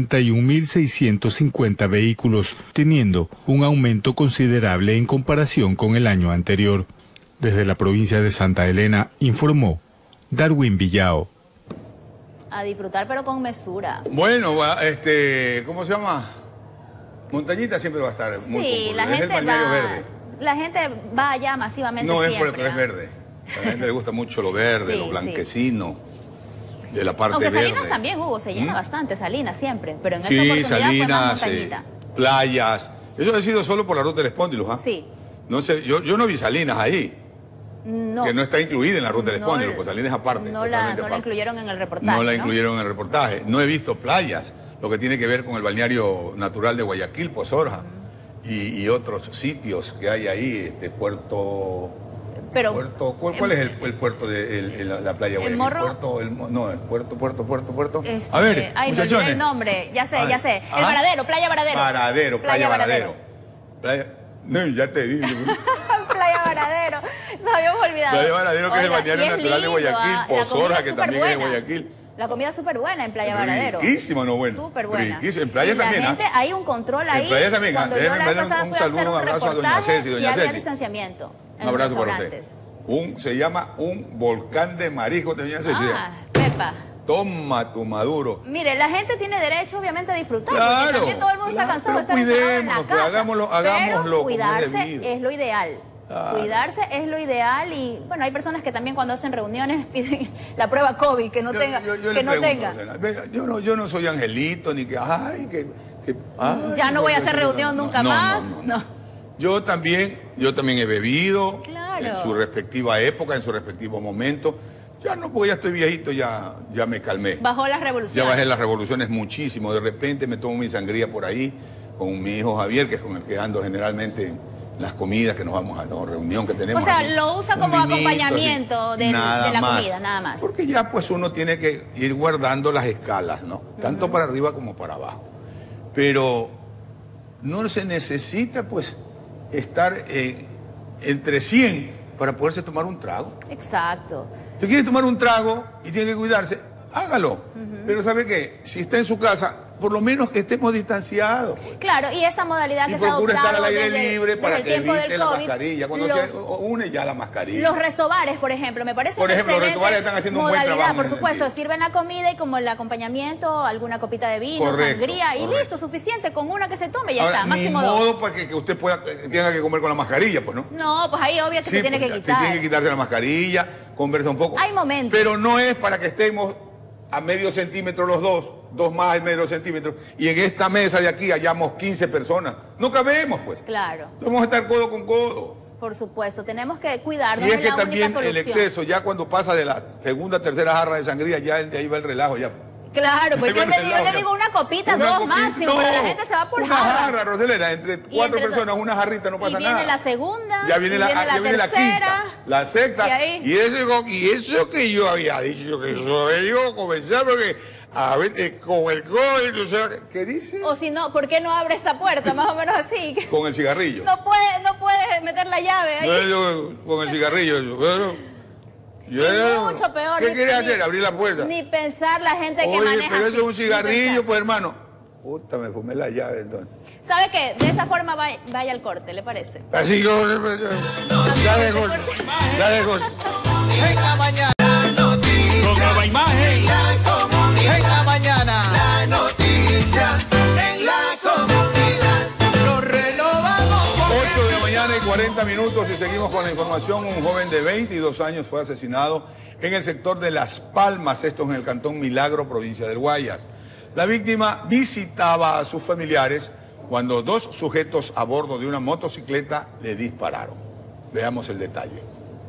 51.650 vehículos, teniendo un aumento considerable en comparación con el año anterior. Desde la provincia de Santa Elena informó Darwin Villao. A disfrutar, pero con mesura. Bueno, ¿cómo se llama? Montañita siempre va a estar muy sí, concurrida. Es el balneario verde. La gente va allá masivamente no, siempre. No, es porque es verde. A la gente le gusta mucho lo verde, sí, lo blanquecino, de la parte aunque verde. Salinas también, Hugo, se llena bastante, Salinas siempre, pero en esta sí, oportunidad Salinas, fue más Montañita. Playas. Eso ha sido solo por la ruta del Spondylus, ¿ah? Sí. No sé, yo no vi Salinas ahí. No. Que no está incluida en la ruta del Spondylus, pues Salinas aparte. No la incluyeron en el reportaje. No la incluyeron en el reportaje. No he visto playas, lo que tiene que ver con el balneario natural de Guayaquil, Pozorja, y otros sitios que hay ahí, Puerto... Pero, ¿Cuál es el puerto de la playa de Guayaquil? ¿El Morro? Puerto. A ver, muchachones. El nombre, ya sé. El Varadero, Playa Varadero. Playa Varadero. No, ya te dije. Playa Varadero, nos habíamos olvidado. Playa Varadero, que es el balneario natural de Guayaquil, Pozorja, que también es de Guayaquil. La comida es súper buena en Playa Varadero. Riquísima, no buena. Súper buena. Riquísima. En playa también. La gente, hay un control ahí. En playa también. Cuando yo la vez pasada fui a hacer un abrazo a doña Ceci. Doña Ceci. Había distanciamiento. Un abrazo para usted. Se llama un volcán de mariscos de doña Ceci. Pepa. Toma tu Maduro. Mire, la gente tiene derecho obviamente a disfrutar. Claro, porque también todo el mundo está cansado de estar encerrado en la casa. Pues hagámoslo cuidarse es lo ideal. Cuidarse es lo ideal y bueno, hay personas que también cuando hacen reuniones piden la prueba COVID, que no tenga. Yo no soy angelito ni que ya no voy a hacer reunión nunca más. No. Yo también he bebido en su respectiva época, en su respectivo momento. Ya no, porque ya estoy viejito, ya me calmé. Bajó las revoluciones. Ya bajé las revoluciones muchísimo. De repente me tomo mi sangría por ahí con mi hijo Javier, que es con el que ando generalmente las comidas que nos vamos a la reunión que tenemos. O sea, aquí, lo usa como acompañamiento de la comida, nada más. Porque ya pues uno tiene que ir guardando las escalas, ¿no? Tanto para arriba como para abajo. Pero no se necesita pues estar entre 100 para poderse tomar un trago. Exacto. Si quiere tomar un trago y tiene que cuidarse, hágalo. Pero ¿sabe qué? Si está en su casa, por lo menos que estemos distanciados. Pues. Claro, y esa modalidad y que se ha adoptado estar al aire desde, libre para que evite la COVID, mascarilla. Cuando se une ya la mascarilla. Los restobares, por ejemplo, me parece por ejemplo, excelente los restobares están haciendo un buen modalidad, trabajo. por supuesto, sirven la comida y como el acompañamiento, alguna copita de vino, sangría, y listo, suficiente, con una que se tome y ya está, máximo ni 2. modo para que usted tenga que comer con la mascarilla, pues, ¿no? No, pues ahí obvio que se tiene que quitar. Tiene que quitarse la mascarilla, conversa un poco. Hay momentos. Pero no es para que estemos a medio centímetro los dos más de medio centímetro, y en esta mesa de aquí hayamos 15 personas. No cabemos, pues. Claro. Vamos a estar codo con codo. Por supuesto, tenemos que cuidarnos. Y es que la también única el solución. exceso, ya cuando pasa de la segunda, tercera jarra de sangría, ya de ahí va el relajo, ya. Claro, pues yo le digo una copita, dos máximo, pero la gente se va por una jarras. jarra, Roselena, entre 4 personas, una jarrita, no pasa nada. Y viene la segunda, ya viene la quinta, la sexta, y eso que yo había dicho, que eso yo comenzar porque... A ver, con el COVID, o sea, ¿qué dice? O si no, ¿por qué no abre esta puerta? Más o menos así. Con el cigarrillo. No puede meter la llave ahí. No, con el cigarrillo. Mucho peor. ¿Qué quieres hacer? Abrir la puerta. Ni pensar la gente que maneja. Oye, pero eso es un así, cigarrillo, pues hermano. Puta, me fumé la llave entonces. ¿Sabe qué? De esa forma vaya al corte, ¿le parece? Así yo. Ya de corte. En la mañana. Con nueva imagen. En la mañana. La noticia en la comunidad. Nos renovamos. 8 de la mañana y 40 minutos y seguimos con la información. Un joven de 22 años fue asesinado en el sector de Las Palmas, esto en el cantón Milagro, provincia del Guayas. La víctima visitaba a sus familiares cuando 2 sujetos a bordo de una motocicleta le dispararon. Veamos el detalle.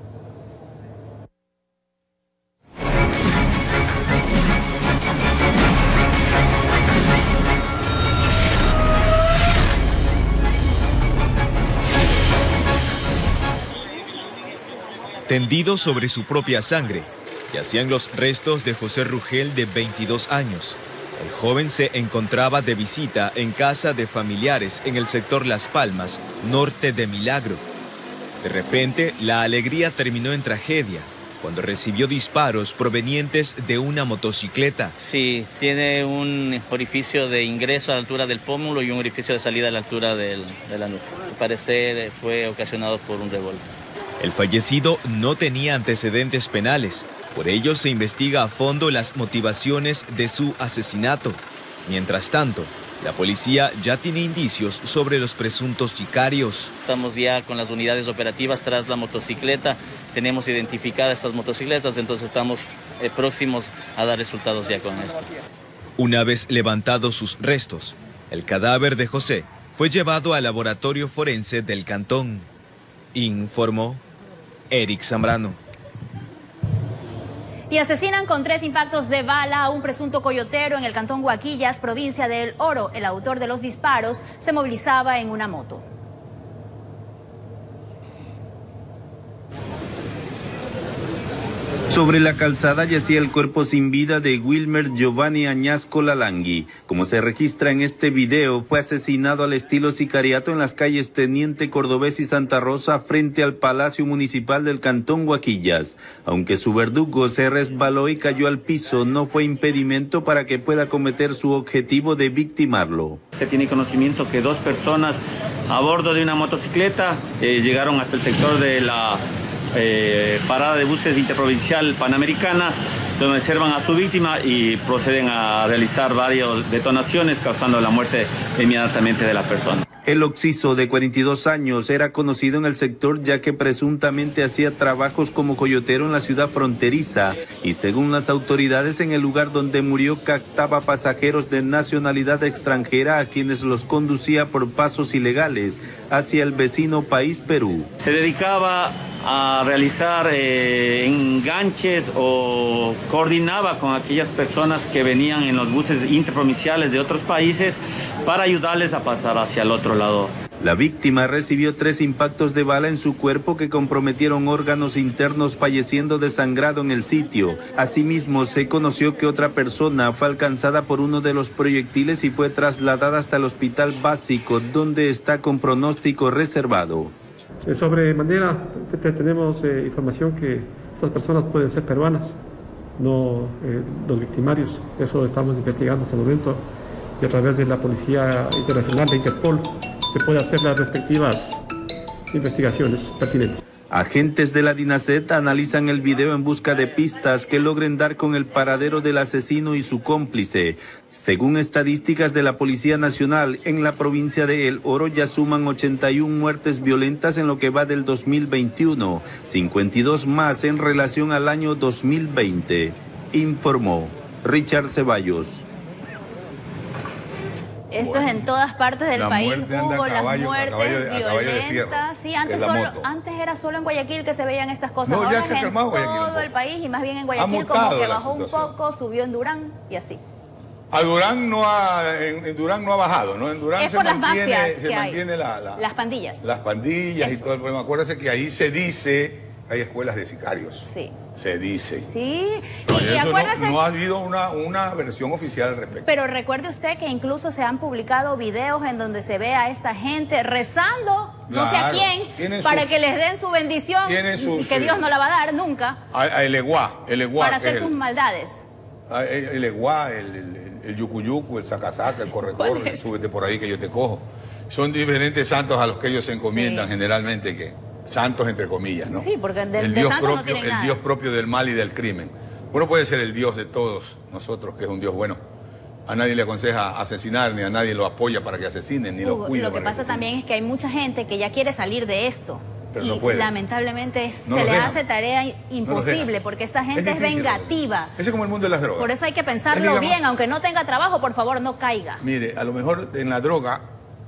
Tendido sobre su propia sangre, yacían los restos de José Rugel, de 22 años. El joven se encontraba de visita en casa de familiares en el sector Las Palmas, norte de Milagro. De repente, la alegría terminó en tragedia cuando recibió disparos provenientes de una motocicleta. Sí, tiene un orificio de ingreso a la altura del pómulo y un orificio de salida a la altura de la nuca. Al parecer fue ocasionado por un revólver. El fallecido no tenía antecedentes penales, por ello se investiga a fondo las motivaciones de su asesinato. Mientras tanto, la policía ya tiene indicios sobre los presuntos sicarios. Estamos ya con las unidades operativas tras la motocicleta, tenemos identificadas estas motocicletas, entonces estamos próximos a dar resultados ya con esto. Una vez levantados sus restos, el cadáver de José fue llevado al laboratorio forense del cantón, informó Eric Zambrano. Y asesinan con 3 impactos de bala a un presunto coyotero en el cantón Huaquillas, provincia del Oro. El autor de los disparos se movilizaba en una moto. Sobre la calzada yacía el cuerpo sin vida de Wilmer Giovanni Añasco Lalangui. Como se registra en este video, fue asesinado al estilo sicariato en las calles Teniente Cordobés y Santa Rosa frente al Palacio Municipal del Cantón Huaquillas. Aunque su verdugo se resbaló y cayó al piso, no fue impedimento para que pueda cometer su objetivo de victimarlo. Se tiene conocimiento que 2 personas a bordo de una motocicleta llegaron hasta el sector de la parada de buses interprovincial Panamericana, donde observan a su víctima y proceden a realizar varias detonaciones, causando la muerte inmediatamente de la persona. El occiso, de 42 años, era conocido en el sector ya que presuntamente hacía trabajos como coyotero en la ciudad fronteriza y, según las autoridades, en el lugar donde murió captaba pasajeros de nacionalidad extranjera a quienes los conducía por pasos ilegales hacia el vecino país Perú. Se dedicaba a realizar enganches o coordinaba con aquellas personas que venían en los buses interprovinciales de otros países para ayudarles a pasar hacia el otro lado. La víctima recibió 3 impactos de bala en su cuerpo que comprometieron órganos internos, falleciendo desangrado en el sitio. Asimismo, se conoció que otra persona fue alcanzada por uno de los proyectiles y fue trasladada hasta el hospital básico, donde está con pronóstico reservado. Sobre manera, tenemos información que estas personas pueden ser peruanas, no los victimarios. Eso estamos investigando hasta el momento y a través de la Policía Internacional de Interpol se puede hacer las respectivas investigaciones pertinentes. Agentes de la DINASET analizan el video en busca de pistas que logren dar con el paradero del asesino y su cómplice. Según estadísticas de la Policía Nacional, en la provincia de El Oro ya suman 81 muertes violentas en lo que va del 2021, 52 más en relación al año 2020, informó Richard Ceballos. Esto es en todas partes del país. Hubo las muertes violentas. Sí, antes era solo en Guayaquil que se veían estas cosas. No, ahora ya se es en todo el país y más bien en Guayaquil como que bajó un poco, subió en Durán y así. A Durán en Durán no ha bajado, ¿no? En Durán es por las mafias que mantiene las pandillas. Las pandillas y todo el problema. Acuérdese que ahí se dice, hay escuelas de sicarios. Sí. Se dice. Sí. Y acuérdese, no ha habido una versión oficial al respecto. Pero recuerde usted que incluso se han publicado videos en donde se ve a esta gente rezando, no sé a quién, para que les den su bendición, que Dios no la va a dar nunca. El Eguá. Para hacer sus maldades. El Eguá, el Yucuyucu, el Sacasaca, el Corre, súbete por ahí que yo te cojo. Son diferentes santos a los que ellos se encomiendan generalmente, que santos entre comillas, ¿no? Sí, porque el Dios propio, el Dios propio del mal y del crimen. Uno puede ser el Dios de todos nosotros, que es un Dios bueno. A nadie le aconseja asesinar, ni a nadie lo apoya para que asesinen, ni lo cuida. Lo que pasa también es que hay mucha gente que ya quiere salir de esto. Pero y no puede. Lamentablemente se le hace tarea imposible, porque esta gente es vengativa. Ese es como el mundo de las drogas. Por eso hay que pensarlo bien, aunque no tenga trabajo, por favor, no caiga. Mire, a lo mejor en la droga,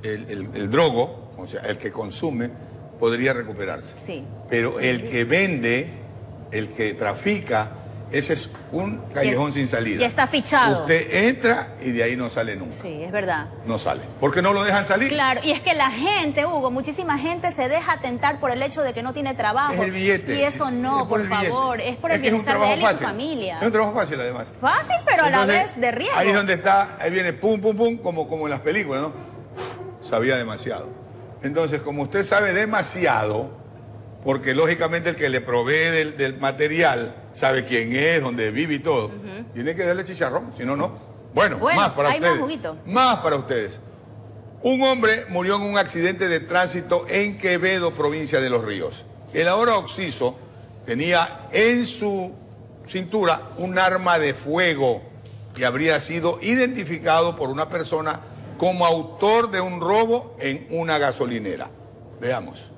el drogo, o sea, el que consume, podría recuperarse. Sí. Pero el que vende, el que trafica, ese es un callejón sin salida. Ya está fichado. Usted entra y de ahí no sale nunca. Sí, es verdad. No sale. ¿Por qué no lo dejan salir? Claro, y es que la gente, Hugo, muchísima gente se deja tentar por el hecho de que no tiene trabajo. Es el billete. Y eso no, por favor, es por el bienestar de él y su familia. Es un trabajo fácil, además. Fácil, pero a la vez de riesgo. Ahí es donde está, ahí viene pum, pum, pum, como en las películas, ¿no? Sabía demasiado. Entonces, como usted sabe demasiado, porque lógicamente el que le provee del material sabe quién es, dónde vive y todo, tiene que darle chicharrón, si no, no. Bueno, más para ustedes. Más juguito. Más para ustedes. Un hombre murió en un accidente de tránsito en Quevedo, provincia de Los Ríos. El ahora occiso tenía en su cintura un arma de fuego y habría sido identificado por una persona como autor de un robo en una gasolinera. Veamos.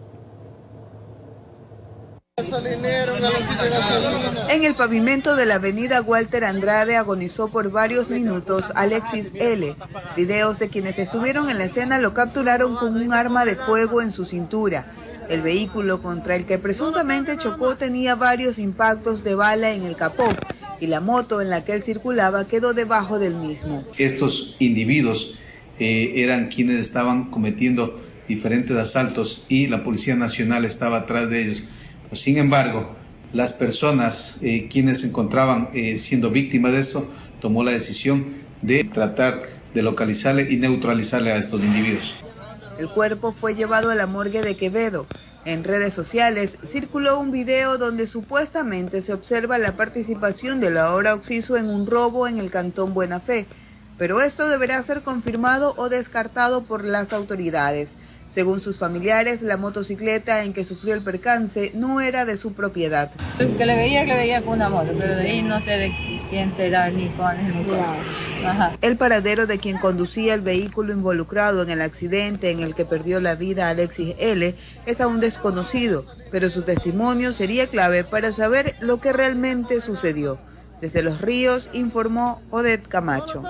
En el pavimento de la avenida Walter Andrade agonizó por varios minutos Alexis L. Videos de quienes estuvieron en la escena lo capturaron con un arma de fuego en su cintura. El vehículo contra el que presuntamente chocó tenía varios impactos de bala en el capó y la moto en la que él circulaba quedó debajo del mismo. Estos individuos eran quienes estaban cometiendo diferentes asaltos y la Policía Nacional estaba atrás de ellos. Sin embargo, las personas quienes se encontraban siendo víctimas de esto, tomó la decisión de tratar de localizarle y neutralizarle a estos individuos. El cuerpo fue llevado a la morgue de Quevedo. En redes sociales circuló un video donde supuestamente se observa la participación del ahora occiso en un robo en el cantón Buena Fe, pero esto deberá ser confirmado o descartado por las autoridades. Según sus familiares, la motocicleta en que sufrió el percance no era de su propiedad. El que le veía con una moto, pero de ahí no sé de quién será ni cuál es el muchacho. Ajá. El paradero de quien conducía el vehículo involucrado en el accidente en el que perdió la vida Alexis L. es aún desconocido, pero su testimonio sería clave para saber lo que realmente sucedió. Desde Los Ríos informó Odette Camacho.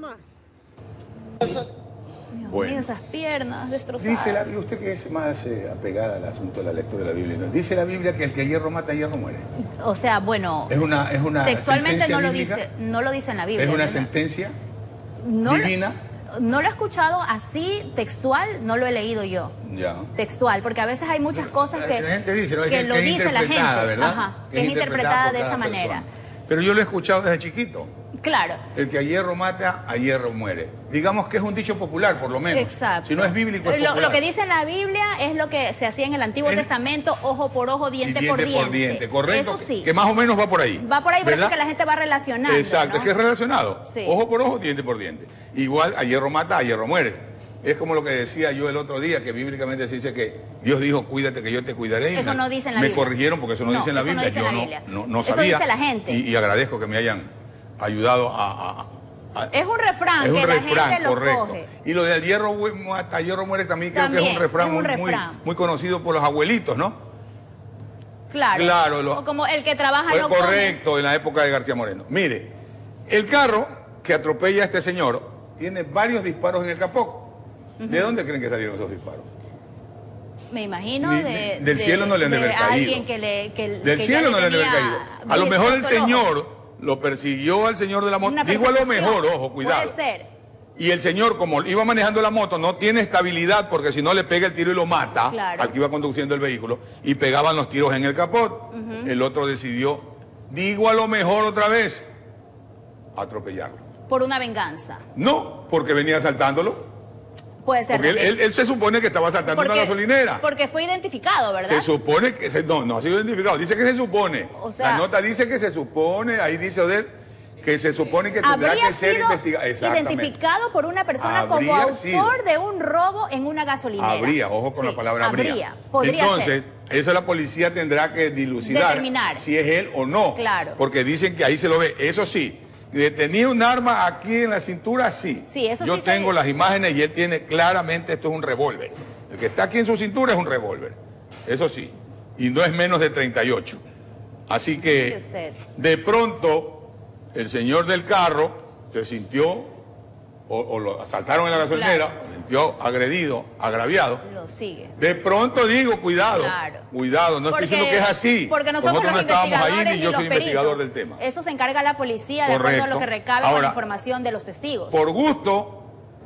Bueno. Esas piernas destrozadas. Dice la Biblia, usted que es más apegada al asunto de la lectura de la Biblia, ¿no? Dice la Biblia que el que hierro mata, hierro muere. O sea, bueno, es una textualmente no lo dice en la Biblia. ¿Es una sentencia divina? No lo he escuchado así textual, no lo he leído yo. Ya. Textual, porque a veces hay muchas cosas que, la gente dice, ¿no? que lo dice la gente, ¿verdad? Ajá, que es interpretada de esa manera. Pero yo lo he escuchado desde chiquito. Claro. El que a hierro mata, a hierro muere. Digamos que es un dicho popular, por lo menos. Exacto. Si no es bíblico, es popular. Lo que dice en la Biblia es lo que se hacía en el Antiguo Testamento, ojo por ojo, diente por diente. Correcto. Eso sí. Que más o menos va por ahí. Va por ahí, por eso ¿verdad? es que la gente va relacionando. Exacto, ¿no? es que es relacionado. Sí. Ojo por ojo, diente por diente. Igual a hierro mata, a hierro mueres. Es como lo que decía yo el otro día, que bíblicamente se dice que Dios dijo, cuídate que yo te cuidaré. Eso no dice en la Biblia. Me corrigieron porque eso no dice en la eso Biblia. No dice yo en la Biblia. no sabía. Eso dice la gente. Y agradezco que me hayan ayudado es un refrán es un que refrán, la gente lo correcto. coge. Y lo del hierro hasta hierro muere también creo que es un refrán, muy conocido por los abuelitos, ¿no? Claro. O como el que trabaja pues no correcto, come. en la época de García Moreno. Mire, el carro que atropella a este señor tiene varios disparos en el capó. ¿De dónde creen que salieron esos disparos? Me imagino del cielo no le han de haber caído. Alguien del cielo no le han de haber caído. A lo mejor el señor lo persiguió al señor de la moto. Digo a lo mejor, ojo, cuidado. Puede ser. Y el señor, como iba manejando la moto, no tiene estabilidad porque si no le pega el tiro y lo mata al que iba conduciendo el vehículo y pegaban los tiros en el capot. El otro decidió, digo a lo mejor otra vez, atropellarlo. Por una venganza. No, porque venía asaltándolo. Puede ser. Porque él se supone que estaba asaltando una gasolinera. Porque fue identificado, ¿verdad? Se supone que... No ha sido identificado. Dice que se supone. O sea, la nota dice que se supone, ahí dice Odette, que se supone que tendrá que ser investigado. Identificado por una persona como autor de un robo en una gasolinera. Habría, ojo con la palabra habría. Podría Entonces, ser. Eso la policía tendrá que dilucidar. Determinar. Si es él o no. Claro. Porque dicen que ahí se lo ve. Eso sí. ¿Tenía un arma aquí en la cintura? Sí. Eso yo sí tengo las imágenes y él tiene claramente, esto es un revólver. El que está aquí en su cintura es un revólver. Eso sí. Y no es menos de 38. Así que, de pronto, el señor del carro se sintió, o lo asaltaron en la gasolinera, se sintió agredido, agraviado. Lo sigue. De pronto digo, cuidado, cuidado, no estoy diciendo que es así. Porque nosotros no estábamos ahí ni yo soy investigador del tema. Eso se encarga la policía de acuerdo a lo que recabe con la información de los testigos. Por gusto,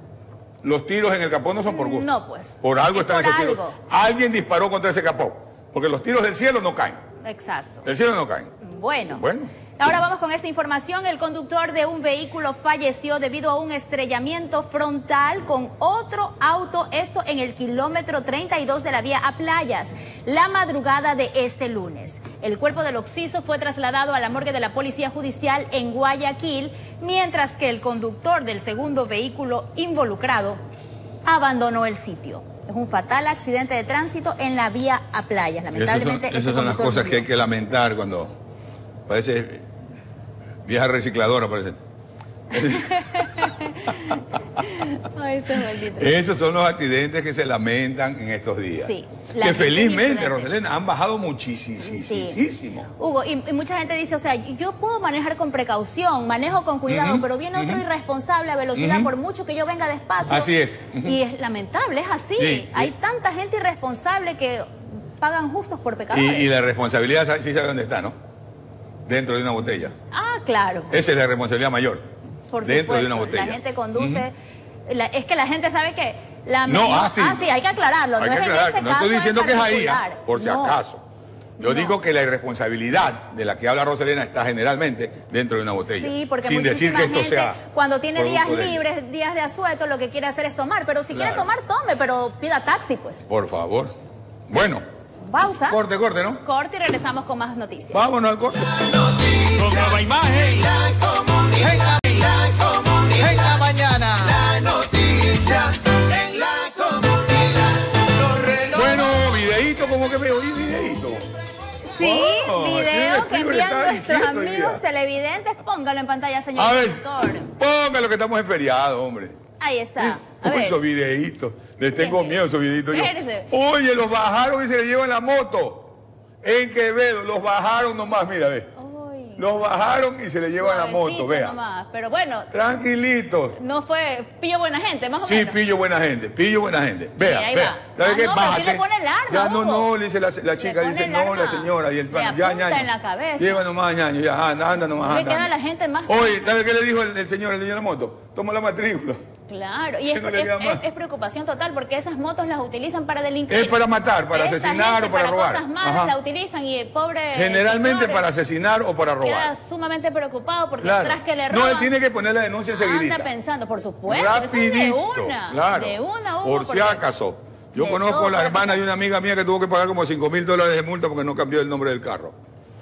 los tiros en el capó no son por gusto. No, pues. Por algo están esos tiros. Alguien disparó contra ese capó, porque los tiros del cielo no caen. Exacto. Del cielo no caen. Bueno. Ahora vamos con esta información. El conductor de un vehículo falleció debido a un estrellamiento frontal con otro auto, esto en el kilómetro 32 de la vía a Playas, la madrugada de este lunes. El cuerpo del occiso fue trasladado a la morgue de la Policía Judicial en Guayaquil, mientras que el conductor del segundo vehículo involucrado abandonó el sitio. Es un fatal accidente de tránsito en la vía a Playas. Lamentablemente, esas son las cosas que hay que lamentar cuando parece vieja recicladora, parece. Ay, esos son los accidentes que se lamentan en estos días. Sí, que felizmente, Roselena, han bajado muchísimo. Hugo, y mucha gente dice, o sea, yo puedo manejar con precaución, manejo con cuidado, pero viene otro irresponsable a velocidad por mucho que yo venga despacio. Así es. Y es lamentable, es así. Sí, hay tanta gente irresponsable que pagan justos por pecadores. Y la responsabilidad, sí sabe dónde está, ¿no? Dentro de una botella. Ah, claro. Esa es la responsabilidad mayor. Por dentro supuesto, de una botella. La gente conduce. Es que la gente sabe que la sí, hay que aclararlo. Hay que aclarar. No estoy diciendo que es ahí, por si acaso. Yo digo que la irresponsabilidad de la que habla Roselena está generalmente dentro de una botella. Sí, porque sin decir que esto sea cuando tiene días libres, días de asueto, lo que quiere hacer es tomar. Pero si quiere tomar, tome, pero pida taxi, pues. Por favor. Bueno. Pausa. Corte, ¿no? Corte y regresamos con más noticias. Vámonos al corte. Con nueva imagen. La comunidad. En la mañana. La noticia. En la comunidad. Bueno, videíto, como que me oí videíto. Sí, video que envían nuestros amigos televidentes. Póngalo en pantalla, señor director. Póngalo que estamos en feriado, hombre. Ahí está. Esos videitos. Les tengo miedo esos videitos. Oye, los bajaron y se le llevan la moto. En Quevedo, los bajaron nomás, mira, ve. Los bajaron y se le llevan la moto, vea. Nomás. Pero bueno. Tranquilitos. No fue pillo buena gente, más o menos. Sí, pillo buena gente. Vea, ahí vea. ¿Sabe qué? Bájate. Sí le pone el arma, ya no, le dice la chica, dice no, la señora. Y el pan, ya, en la cabeza. Lleva nomás, ñaño, ya, anda nomás. Le queda la gente más. Oye, ¿sabe qué le dijo el señor de la moto? Toma la matrícula. Claro, y es preocupación total porque esas motos las utilizan para delinquir. Es para matar, para asesinar o para robar. Cosas malas la utilizan y el pobre... Generalmente para asesinar o para robar. Queda sumamente preocupado porque tras que le roban... No, él tiene que poner la denuncia enseguida. Anda pensando, por supuesto. Rapidito, claro. De una, Hugo, por si acaso. Yo conozco a la hermana de una amiga mía que tuvo que pagar como $5.000 de multa porque no cambió el nombre del carro.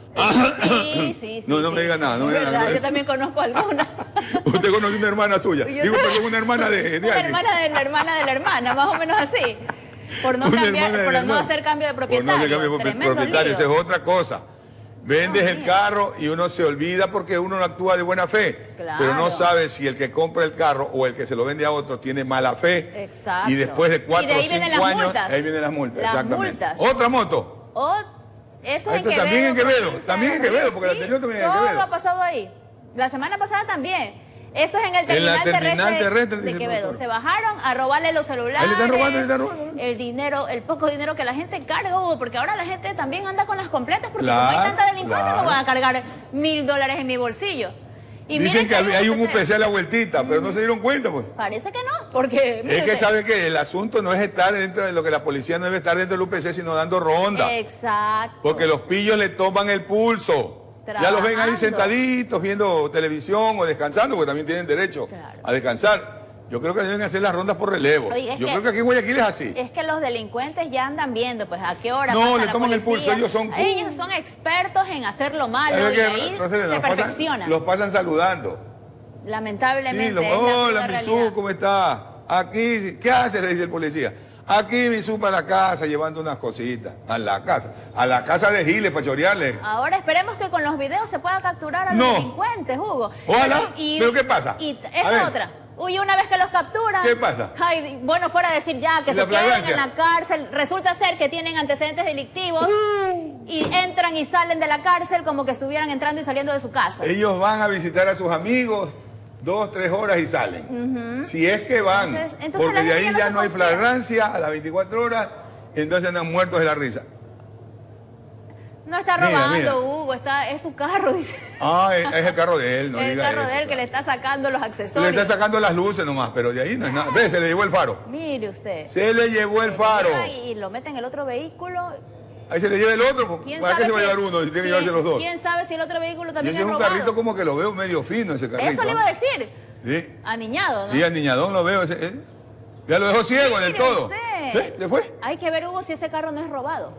Sí. No me diga nada. No me diga nada. Yo también conozco alguna. Usted conoce una hermana suya. Digo, perdón, una hermana de una hermana de la hermana de la hermana, más o menos así. Por no cambiar, por no hacer cambio de propietario. Por no hacer cambio de propietario, esa es otra cosa. Vendes el carro y uno se olvida porque uno no actúa de buena fe. Claro. Pero no sabe si el que compra el carro o el que se lo vende a otro tiene mala fe. Exacto. Y después de 4 o 5 años, ahí vienen las multas. Exactamente. Otra moto. Esto también en Quevedo. También en Quevedo, porque el anterior también en Quevedo. Todo ha pasado ahí. La semana pasada también. Esto es en el terminal terrestre de Quevedo. Se bajaron a robarle los celulares. Le están robando. El dinero, el poco dinero que la gente carga, Hugo, porque ahora la gente también anda con las completas, porque como hay tanta delincuencia, no van a cargar $1.000 en mi bolsillo. Y dicen que hay un UPC a la vueltita, pero no se dieron cuenta, pues. Parece que no, porque... Es que sabe que el asunto no es estar dentro de lo que la policía no debe estar dentro del UPC, sino dando ronda. Exacto. Porque los pillos le toman el pulso. Ya los ven ahí sentaditos, viendo televisión o descansando, porque también tienen derecho a descansar. Yo creo que deben hacer las rondas por relevo. Yo creo que aquí en Guayaquil es así. Es que los delincuentes ya andan viendo, pues, a qué hora no, pasa le toman la el pulso, ellos son expertos en hacer lo malo y ahí se perfeccionan. Los pasan saludando. Lamentablemente. Sí, hola, Misú, ¿cómo está? Aquí, ¿qué hace? Le dice el policía. Aquí Misú para la casa, llevando unas cositas. A la casa de Giles para chorearle. Ahora esperemos que con los videos se pueda capturar a los delincuentes, Hugo. Ojalá. ¿Pero qué pasa? Y esa otra. Uy, una vez que los capturan... ¿Qué pasa? Ay, bueno, fuera decir ya que se queden en la cárcel. Resulta ser que tienen antecedentes delictivos y entran y salen de la cárcel como que estuvieran entrando y saliendo de su casa. Ellos van a visitar a sus amigos 2, 3 horas y salen. Si es que van. Entonces, porque de ahí ya no hay flagrancia a las 24 horas, entonces andan muertos de la risa. No está robando, Hugo, es su carro, dice. Es el carro de él, no diga eso. Es el carro de él que le está sacando los accesorios. Le está sacando las luces nomás, pero de ahí no es nada. Ve, se le llevó el faro. Mire usted. Se le llevó el faro. Y lo mete en el otro vehículo. Ahí se le lleva el otro. ¿Para qué se va a llevar uno? Si tiene que llevarse los dos. ¿Quién sabe si el otro vehículo también es robado? Es un carrito como que lo veo medio fino, ese carrito. Eso le iba a decir. Sí. Aniñado, ¿no? Sí, aniñadón lo veo. Ya lo dejó ciego del todo. ¿Se fue? Hay que ver, Hugo, si ese carro no es robado.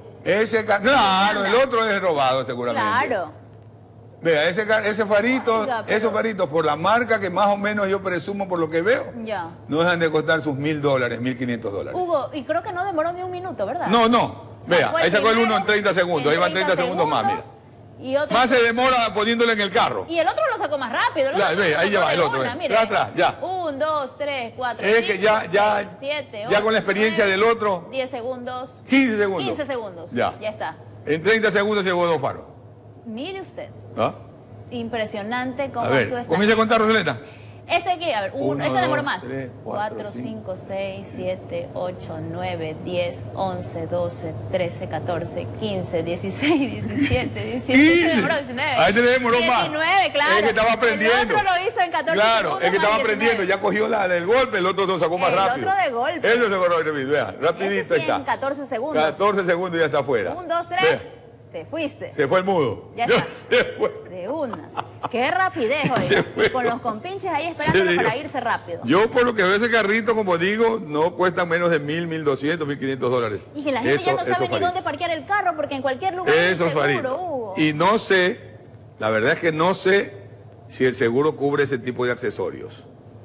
Claro, el otro es robado seguramente. Claro. Vea, ese farito, esos faritos, por la marca que más o menos yo presumo por lo que veo, no dejan de costar sus $1.000, $1.500. Hugo, y creo que no demoró ni un minuto, ¿verdad? No. Vea, ahí sacó el uno en 30 segundos, ahí van 30 segundos más, mira. Y otro más se demora poniéndole en el carro. Y el otro lo sacó más rápido. Ve, ahí ya va el otro. Atrás, ya. 1, 2, 3, 4, es 5, que ya, 6, 7, 8, ya con la experiencia 9, del otro. 10 segundos. 15 segundos. 15 segundos. Ya Está. En 30 segundos se llevó 2 faros. Mire usted. ¿Ah? Impresionante cómo tú estás. Comienza a contar, Roseleta. Este aquí, a ver, ese demora más. 3, 4, 5, 6, 7, 8, 9, 10, 11, 12, 13, 14, 15, 16, 17, 17, demoró 19. Ahí te demoró 19, más. claro. Es que estaba aprendiendo. El otro lo hizo en 14 claro, segundos. es que estaba aprendiendo. Ya cogió el golpe, el otro lo sacó más rápido. El otro de golpe. Él lo sacó rápido, vea, rapidito está. En 14 segundos. 14 segundos y ya está afuera. 1, 2, 3. Te fuiste. Se fue el mudo. Ya está. De una. Qué rapidez, oiga. Y con los compinches ahí esperándolo para irse rápido. Yo por lo que veo ese carrito, como digo, no cuesta menos de $1.000, $1.200, $1.500. Y que la gente ya no sabe ni dónde parquear el carro porque en cualquier lugar eso es seguro, Hugo. Y no sé, la verdad es que no sé si el seguro cubre ese tipo de accesorios.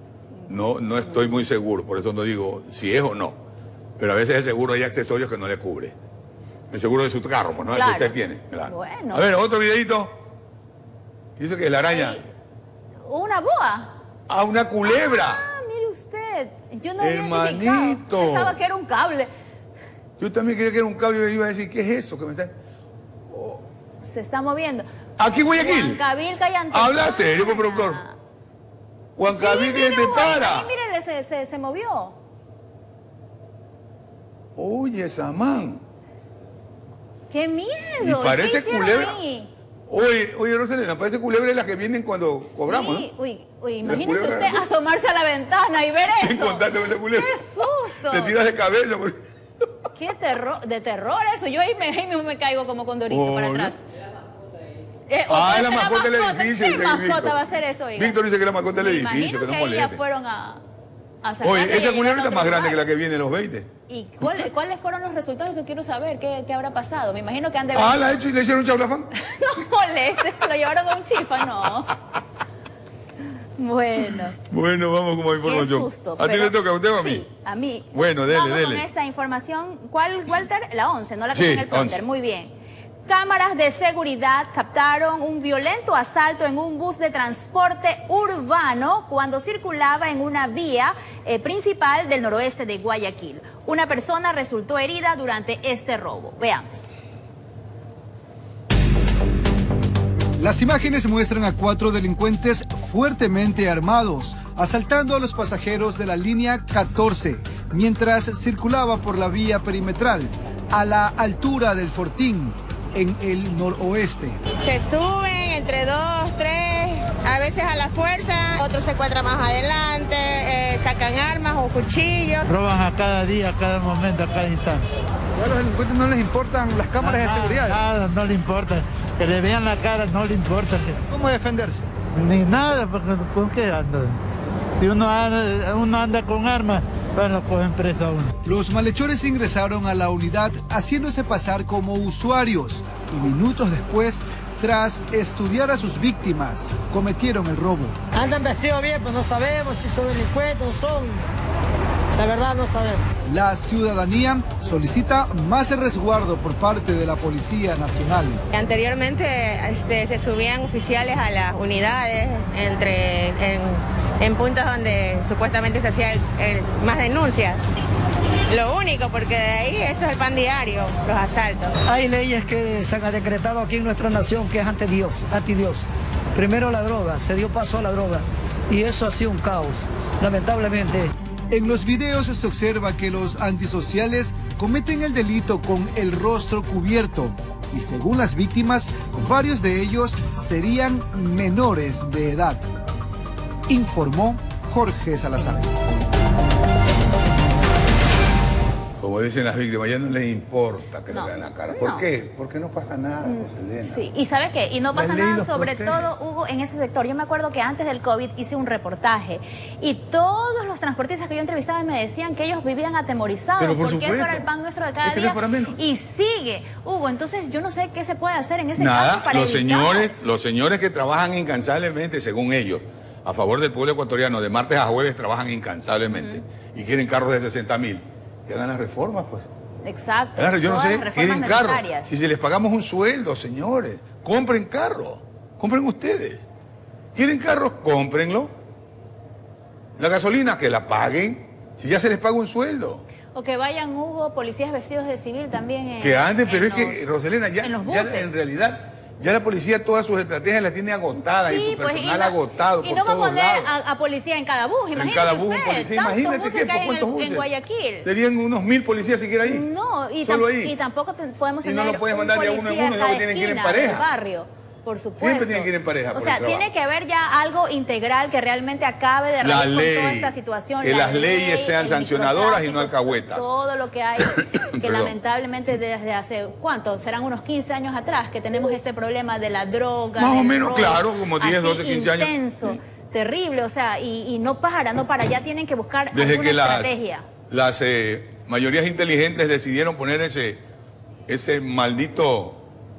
No estoy muy seguro, por eso no digo si es o no. Pero a veces el seguro hay accesorios que no le cubre. El seguro de su carro, pues, ¿no? Claro. El que usted tiene. Claro. Bueno. A ver, otro videito. Dice que la araña. ¿Una boa? Una culebra. Mire usted. Yo no había Hermanito. Pensaba que era un cable. Yo también creía que era un cable y iba a decir, ¿qué es eso que me está...? Se está moviendo. ¿Aquí Guayaquil? Huancavilca y Antepara. Habla serio, pues, productor. Huancavilca y Antepara. Mire, se movió. Oye, Samán. ¡Qué miedo! Y parece culebra. Oye, Rosalena, parece culebra las que vienen cuando cobramos, sí, ¿no? Uy, imagínese usted asomarse a la ventana y ver eso. Sin contarte con la culebra. ¡Qué susto! Te tiras de cabeza. ¡Qué terror! De terror eso. Yo ahí me caigo como condorito para atrás. Es la mascota del edificio. ¿Qué mascota va a ser eso? Oiga? Víctor dice que es la mascota del edificio, que no moleste. Ellas fueron a sacar. Oye, esa culebra está más grande que la que viene en los 20. ¿Y cuáles fueron los resultados? Eso quiero saber. ¿Qué habrá pasado? Me imagino que han de... ¿la ha hecho y le hicieron un chablafán? No moleste, lo llevaron a un chifa, no. Bueno, vamos con más información. Qué susto. ¿A ti le toca a usted o a mí? Sí, a mí. Bueno, dele. Con esta información. ¿Cuál, Walter? La 11, no la que está en el pronter. 11. Muy bien. Cámaras de seguridad captaron un violento asalto en un bus de transporte urbano cuando circulaba en una vía principal del noroeste de Guayaquil. Una persona resultó herida durante este robo. Veamos. Las imágenes muestran a 4 delincuentes fuertemente armados, asaltando a los pasajeros de la línea 14, mientras circulaba por la vía perimetral, a la altura del Fortín, en el noroeste. Se suben entre 2, 3, a veces a la fuerza, otros se encuentran más adelante, sacan armas o cuchillos. Roban a cada día, a cada momento, a cada instante. ¿A los delincuentes no les importan las cámaras de seguridad? Nada, no le importa. Que le vean la cara no le importa. ¿Cómo defenderse? Ni nada, porque ¿con qué anda? Si uno anda con armas, bueno, cogen presa uno. Los malhechores ingresaron a la unidad haciéndose pasar como usuarios y minutos después, tras estudiar a sus víctimas, cometieron el robo. Andan vestidos bien, pues no sabemos si son delincuentes o son... La verdad no sabemos. La ciudadanía solicita más resguardo por parte de la Policía Nacional. Anteriormente se subían oficiales a las unidades en puntos donde supuestamente se hacía más denuncias. Lo único, porque de ahí eso es el pan diario, los asaltos. Hay leyes que se han decretado aquí en nuestra nación que es anti Dios. Primero la droga, se dio paso a la droga y eso ha sido un caos, lamentablemente. En los videos se observa que los antisociales cometen el delito con el rostro cubierto y según las víctimas, varios de ellos serían menores de edad. Informó Jorge Salazar. Como dicen las víctimas, ya no les importa que le vean la cara. ¿Por qué? Porque no pasa nada, Rosalena. Sí, y ¿sabe qué? Y no pasa nada, sobre todo, Hugo, en ese sector. Yo me acuerdo que antes del COVID hice un reportaje y todos los transportistas que yo entrevistaba me decían que ellos vivían atemorizados porque eso era el pan nuestro de cada día. Y sigue, Hugo, entonces yo no sé qué se puede hacer en ese caso para evitar. Los señores que trabajan incansablemente, según ellos, a favor del pueblo ecuatoriano, de martes a jueves trabajan incansablemente y quieren carros de 60.000. Que hagan las reformas, pues. Exacto. Yo no sé, quieren carro. Si les pagamos un sueldo, señores, compren carro. Compren ustedes. ¿Quieren carro? Cómprenlo. La gasolina, que la paguen. Si ya se les paga un sueldo. O que vayan, Hugo, policías vestidos de civil también. Que anden, pero es que, Rosalena, ya en realidad... Ya la policía todas sus estrategias las tiene agotadas y su personal agotado por todos lados. Y no va a poner a policía en cada bus, imagínate. En cada bus un policía, imagínate cuántos buses. En Guayaquil. Serían unos 1000 policías siquiera ahí. No, y tampoco podemos tener no lo puedes mandar de uno en uno, no tienen que ir en pareja. Barrio. Por supuesto. Siempre tienen que ir en pareja. O sea, tiene que haber ya algo integral que realmente acabe de raíz con toda esta situación. Que las leyes sean sancionadoras y no alcahuetas. Todo lo que hay, que lamentablemente desde hace, ¿cuánto? Serán unos 15 años atrás que tenemos este problema de la droga. Más o menos, claro, como 10, 12, 15 años. Intenso, terrible, o sea, y no para, ya tienen que buscar alguna estrategia. Las mayorías inteligentes decidieron poner ese maldito...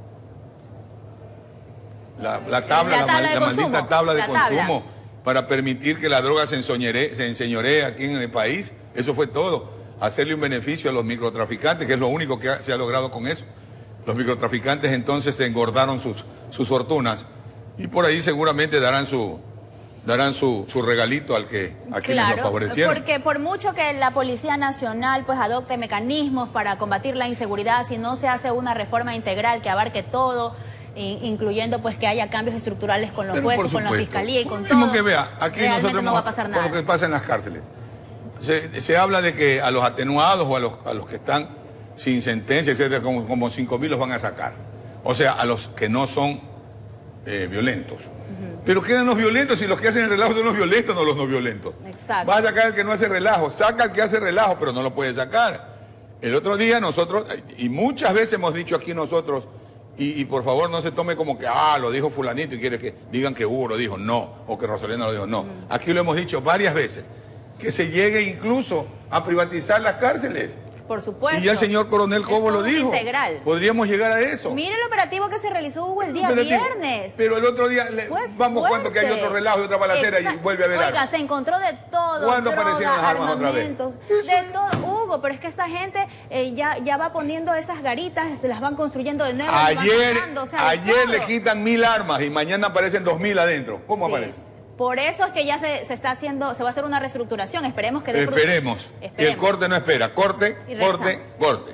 La maldita tabla de consumo para permitir que la droga se enseñoree aquí en el país. Eso fue todo. Hacerle un beneficio a los microtraficantes, que es lo único que se ha logrado con eso. Los microtraficantes entonces se engordaron sus fortunas y por ahí seguramente darán su regalito a quienes lo favorecieron. Porque por mucho que la Policía Nacional pues adopte mecanismos para combatir la inseguridad, si no se hace una reforma integral que abarque todo, incluyendo pues que haya cambios estructurales con los jueces, con la fiscalía y con todo. Que vea, aquí nosotros no va a pasar nada. Con lo que pasa en las cárceles. Se habla de que a los atenuados o a los que están sin sentencia, etcétera, como 5.000 los van a sacar. O sea, a los que no son violentos. Pero quedan los violentos y los que hacen el relajo son los violentos, no los no violentos. Exacto. Va a sacar al que no hace relajo, saca al que hace relajo, pero no lo puede sacar. El otro día nosotros, y muchas veces hemos dicho aquí nosotros, y por favor no se tome como que, lo dijo fulanito y quiere que digan que Hugo lo dijo, no, o que Rosalena lo dijo, no. Aquí lo hemos dicho varias veces, que se llegue incluso a privatizar las cárceles. Por supuesto. Y ya el señor Coronel Cobo lo dijo. Integral. Podríamos llegar a eso. Mire el operativo que se realizó Hugo el día viernes. Pero el otro día, vamos cuando que hay otro relajo y otra balacera y vuelve a ver algo. Oiga, se encontró de todo. ¿Cuándo aparecieron las armas otra vez? De todo, Hugo, pero es que esta gente ya va poniendo esas garitas, se las van construyendo de nuevo. Ayer le quitan 1000 armas y mañana aparecen 2000 adentro. ¿Cómo aparecen? Por eso es que ya se va a hacer una reestructuración. Esperemos que dé frutos. Esperemos. Y el corte no espera. Corte, corte, corte.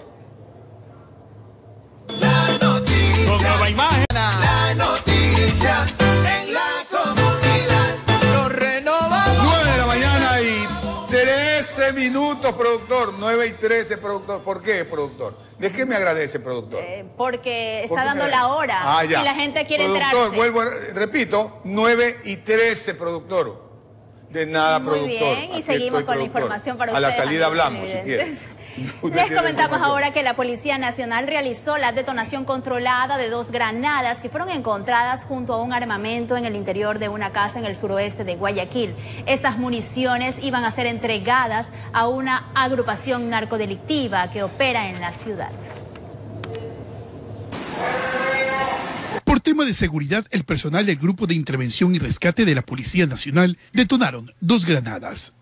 La noticia. Con nueva imagen. La noticia en la comunidad. Nos renovamos. 9 de la mañana y 13 minutos, productor. 9 y 13, productor. ¿Por qué, productor? ¿De qué me agradece, productor? Porque está dando la hora y la gente quiere productor, enterarse. Repito, 9 y 13, productor. De nada, muy productor. Bien, y seguimos con la información para ustedes. A ustedes. la salida hablamos, si quieren. Les comentamos ahora que la Policía Nacional realizó la detonación controlada de 2 granadas que fueron encontradas junto a un armamento en el interior de una casa en el suroeste de Guayaquil. Estas municiones iban a ser entregadas a una agrupación narcodelictiva que opera en la ciudad. Por tema de seguridad, el personal del Grupo de Intervención y Rescate de la Policía Nacional detonaron 2 granadas.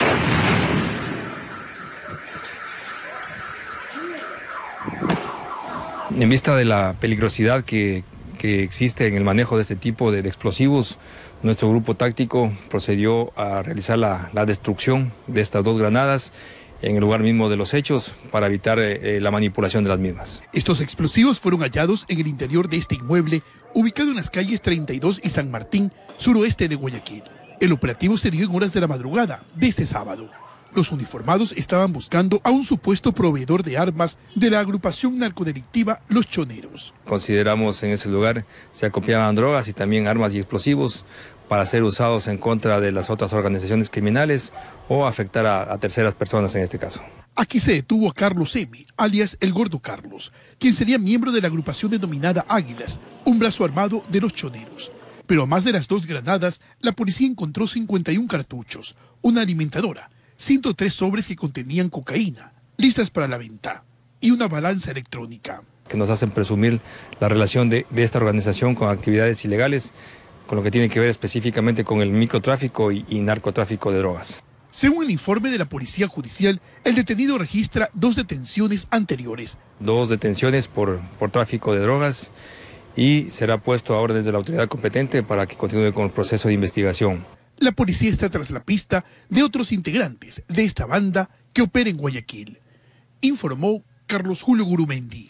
En vista de la peligrosidad que existe en el manejo de este tipo de explosivos, nuestro grupo táctico procedió a realizar la destrucción de estas 2 granadas en el lugar mismo de los hechos para evitar la manipulación de las mismas. Estos explosivos fueron hallados en el interior de este inmueble, ubicado en las calles 32 y San Martín, suroeste de Guayaquil. El operativo se dio en horas de la madrugada de este sábado. Los uniformados estaban buscando a un supuesto proveedor de armas de la agrupación narcodelictiva Los Choneros. Consideramos en ese lugar se acopiaban drogas y también armas y explosivos para ser usados en contra de las otras organizaciones criminales o afectar a terceras personas en este caso. Aquí se detuvo a Carlos M., alias El Gordo Carlos, quien sería miembro de la agrupación denominada Águilas, un brazo armado de Los Choneros. Pero a más de las 2 granadas, la policía encontró 51 cartuchos, una alimentadora, 103 sobres que contenían cocaína, listas para la venta, y una balanza electrónica. Que nos hacen presumir la relación de esta organización con actividades ilegales, con lo que tiene que ver específicamente con el microtráfico y narcotráfico de drogas. Según el informe de la Policía Judicial, el detenido registra 2 detenciones anteriores. 2 detenciones por tráfico de drogas y será puesto a órdenes de la autoridad competente para que continúe con el proceso de investigación. La policía está tras la pista de otros integrantes de esta banda que opera en Guayaquil, informó Carlos Julio Gurumendi.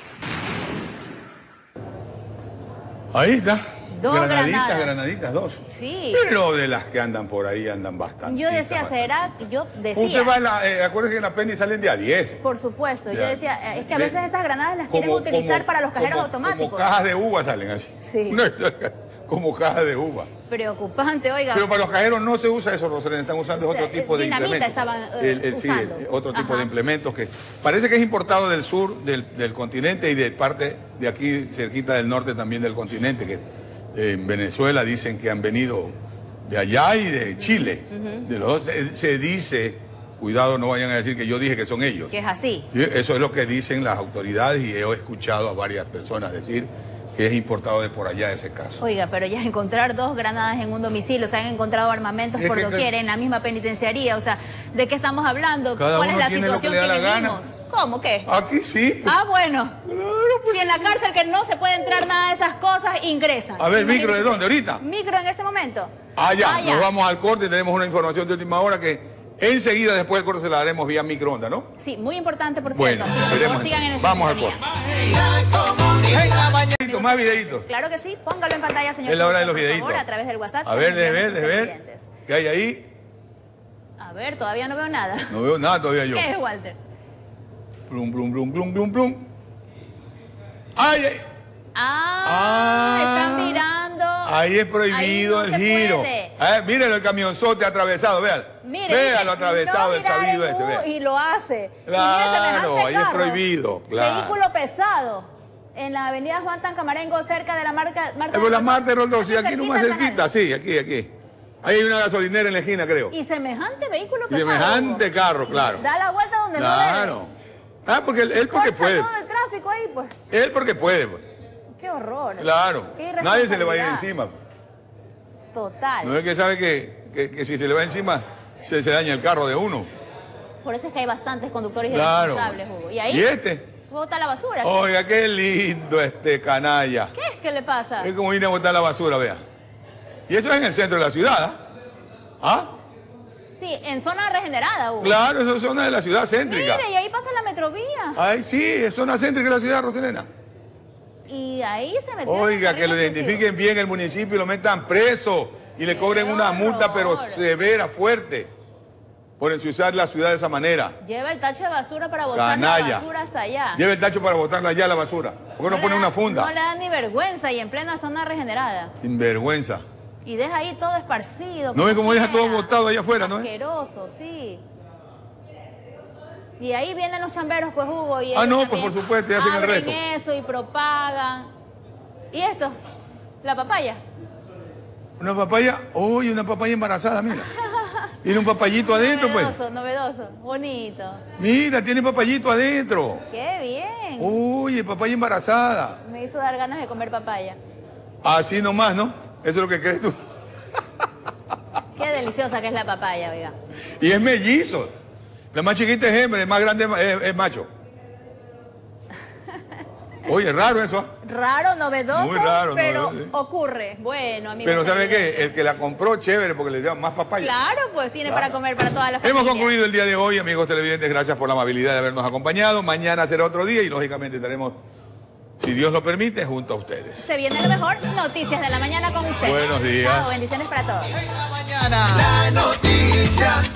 Ahí está. 2 granaditas, 2. Sí. Pero de las que andan por ahí andan bastante. Yo decía, Usted va acuérdese que en la Penny salen de a 10. Por supuesto, yo decía, es que a veces estas granadas las quieren utilizar para los cajeros automáticos. Como cajas de uva salen así. Sí. Como cajas de uva. Preocupante, oiga. Pero para los cajeros no se usa eso, Rosalén, están usando otro tipo de implementos. Estaban usando. Sí, otro tipo de implementos que parece que es importado del sur del continente y de parte de aquí cerquita del norte también del continente, que en Venezuela dicen que han venido de allá y de Chile. De los dos se dice, cuidado, no vayan a decir que yo dije que son ellos. Que es así. Eso es lo que dicen las autoridades y he escuchado a varias personas decir que es importado de por allá ese caso. Oiga, pero ya encontrar 2 granadas en un domicilio, se han encontrado armamentos por doquier en la misma penitenciaría, o sea, ¿de qué estamos hablando? ¿Cuál es la situación que vivimos? ¿Cómo? ¿Qué? Aquí sí. Pues. Bueno. Claro, pues. Si en la cárcel que no se puede entrar nada de esas cosas, ingresan. A ver, ¿micro de dónde? ¿Ahorita? Micro en este momento. Ya. Nos vamos al corte y tenemos una información de última hora que enseguida después del corte se la daremos vía microondas, ¿no? Sí, muy importante, por cierto. Bueno, sigan en vamos al corte. Más videitos. Claro que sí, póngalo en pantalla, señor. Es la hora de los videitos. Por favor, a través del WhatsApp. A ver, de ver. ¿Qué hay ahí? A ver, todavía no veo nada. No veo nada todavía yo. ¿Qué es, Walter? Plum, plum, plum, plum, plum, plum. ¡Ay! Están mirando Ahí es prohibido el giro. Mírenlo, el camionzote atravesado, vean. Véanlo atravesado, el sabido ese, vean. Y lo hace. Claro, ahí es prohibido, claro. Vehículo pesado. En la avenida Juan Tancamarengo, cerca de la marca por la Marta de Roldós, sí, aquí nomás cerquita, sí, aquí. Ahí hay una gasolinera en la esquina, creo. Y semejante vehículo pesado. Semejante carro, claro. Da la vuelta donde no debe. Porque él porque puede. Todo el tráfico ahí, pues. Él porque puede, pues. Qué horror. Claro. Nadie se le va a ir encima. Total. No es que sabe que si se le va encima, se daña el carro de uno. Por eso es que hay bastantes conductores irresponsables, Hugo. ¿Y ahí? ¿Y este? Bota la basura. Oiga, qué lindo este canalla. ¿Qué es que le pasa? Es como ir a botar la basura, vea. Y eso es en el centro de la ciudad, ¿ah? Sí, en zona regenerada, Hugo. Claro, eso es zona de la ciudad céntrica. Mire, y ahí pasa la metrovía. Ay, sí, es zona céntrica de la ciudad, Roselena. Y ahí se metió. Oiga, que lo identifiquen bien el municipio y lo metan preso y le cobren una multa, pero severa, fuerte, por ensuciar la ciudad de esa manera. Lleva el tacho de basura para botar la basura hasta allá. Lleva el tacho para botarla allá, la basura. ¿Por qué no pone una funda? No le da ni vergüenza y en plena zona regenerada. Sin vergüenza. Y deja ahí todo esparcido. ¿No ve cómo deja todo botado allá afuera, no? Asqueroso, sí. Y ahí vienen los chamberos, pues, Hugo. Y no, pues por supuesto, ya hacen el resto. Eso y propagan. ¿Y esto? ¿La papaya? Una papaya, uy, una papaya embarazada, mira. Tiene un papayito adentro, pues. Novedoso, bonito. Mira, tiene papayito adentro. ¡Qué bien! Uy, papaya embarazada. Me hizo dar ganas de comer papaya. Así nomás, ¿no? Eso es lo que crees tú. Qué deliciosa que es la papaya, oiga. Y es mellizo. La más chiquita es hembra, el más grande es macho. Oye, raro eso. Raro, novedoso, muy raro, pero novedoso, sí. Ocurre. Bueno, amigos. Pero ¿sabe qué? El que la compró, chévere, porque le dio más papaya. Claro, pues tiene para comer para toda la familia. Hemos concluido el día de hoy, amigos televidentes. Gracias por la amabilidad de habernos acompañado. Mañana será otro día y lógicamente estaremos, si Dios lo permite, junto a ustedes. Se viene lo mejor, Noticias de la Mañana con ustedes. Buenos días. Chao, bendiciones para todos. En la mañana, la noticia.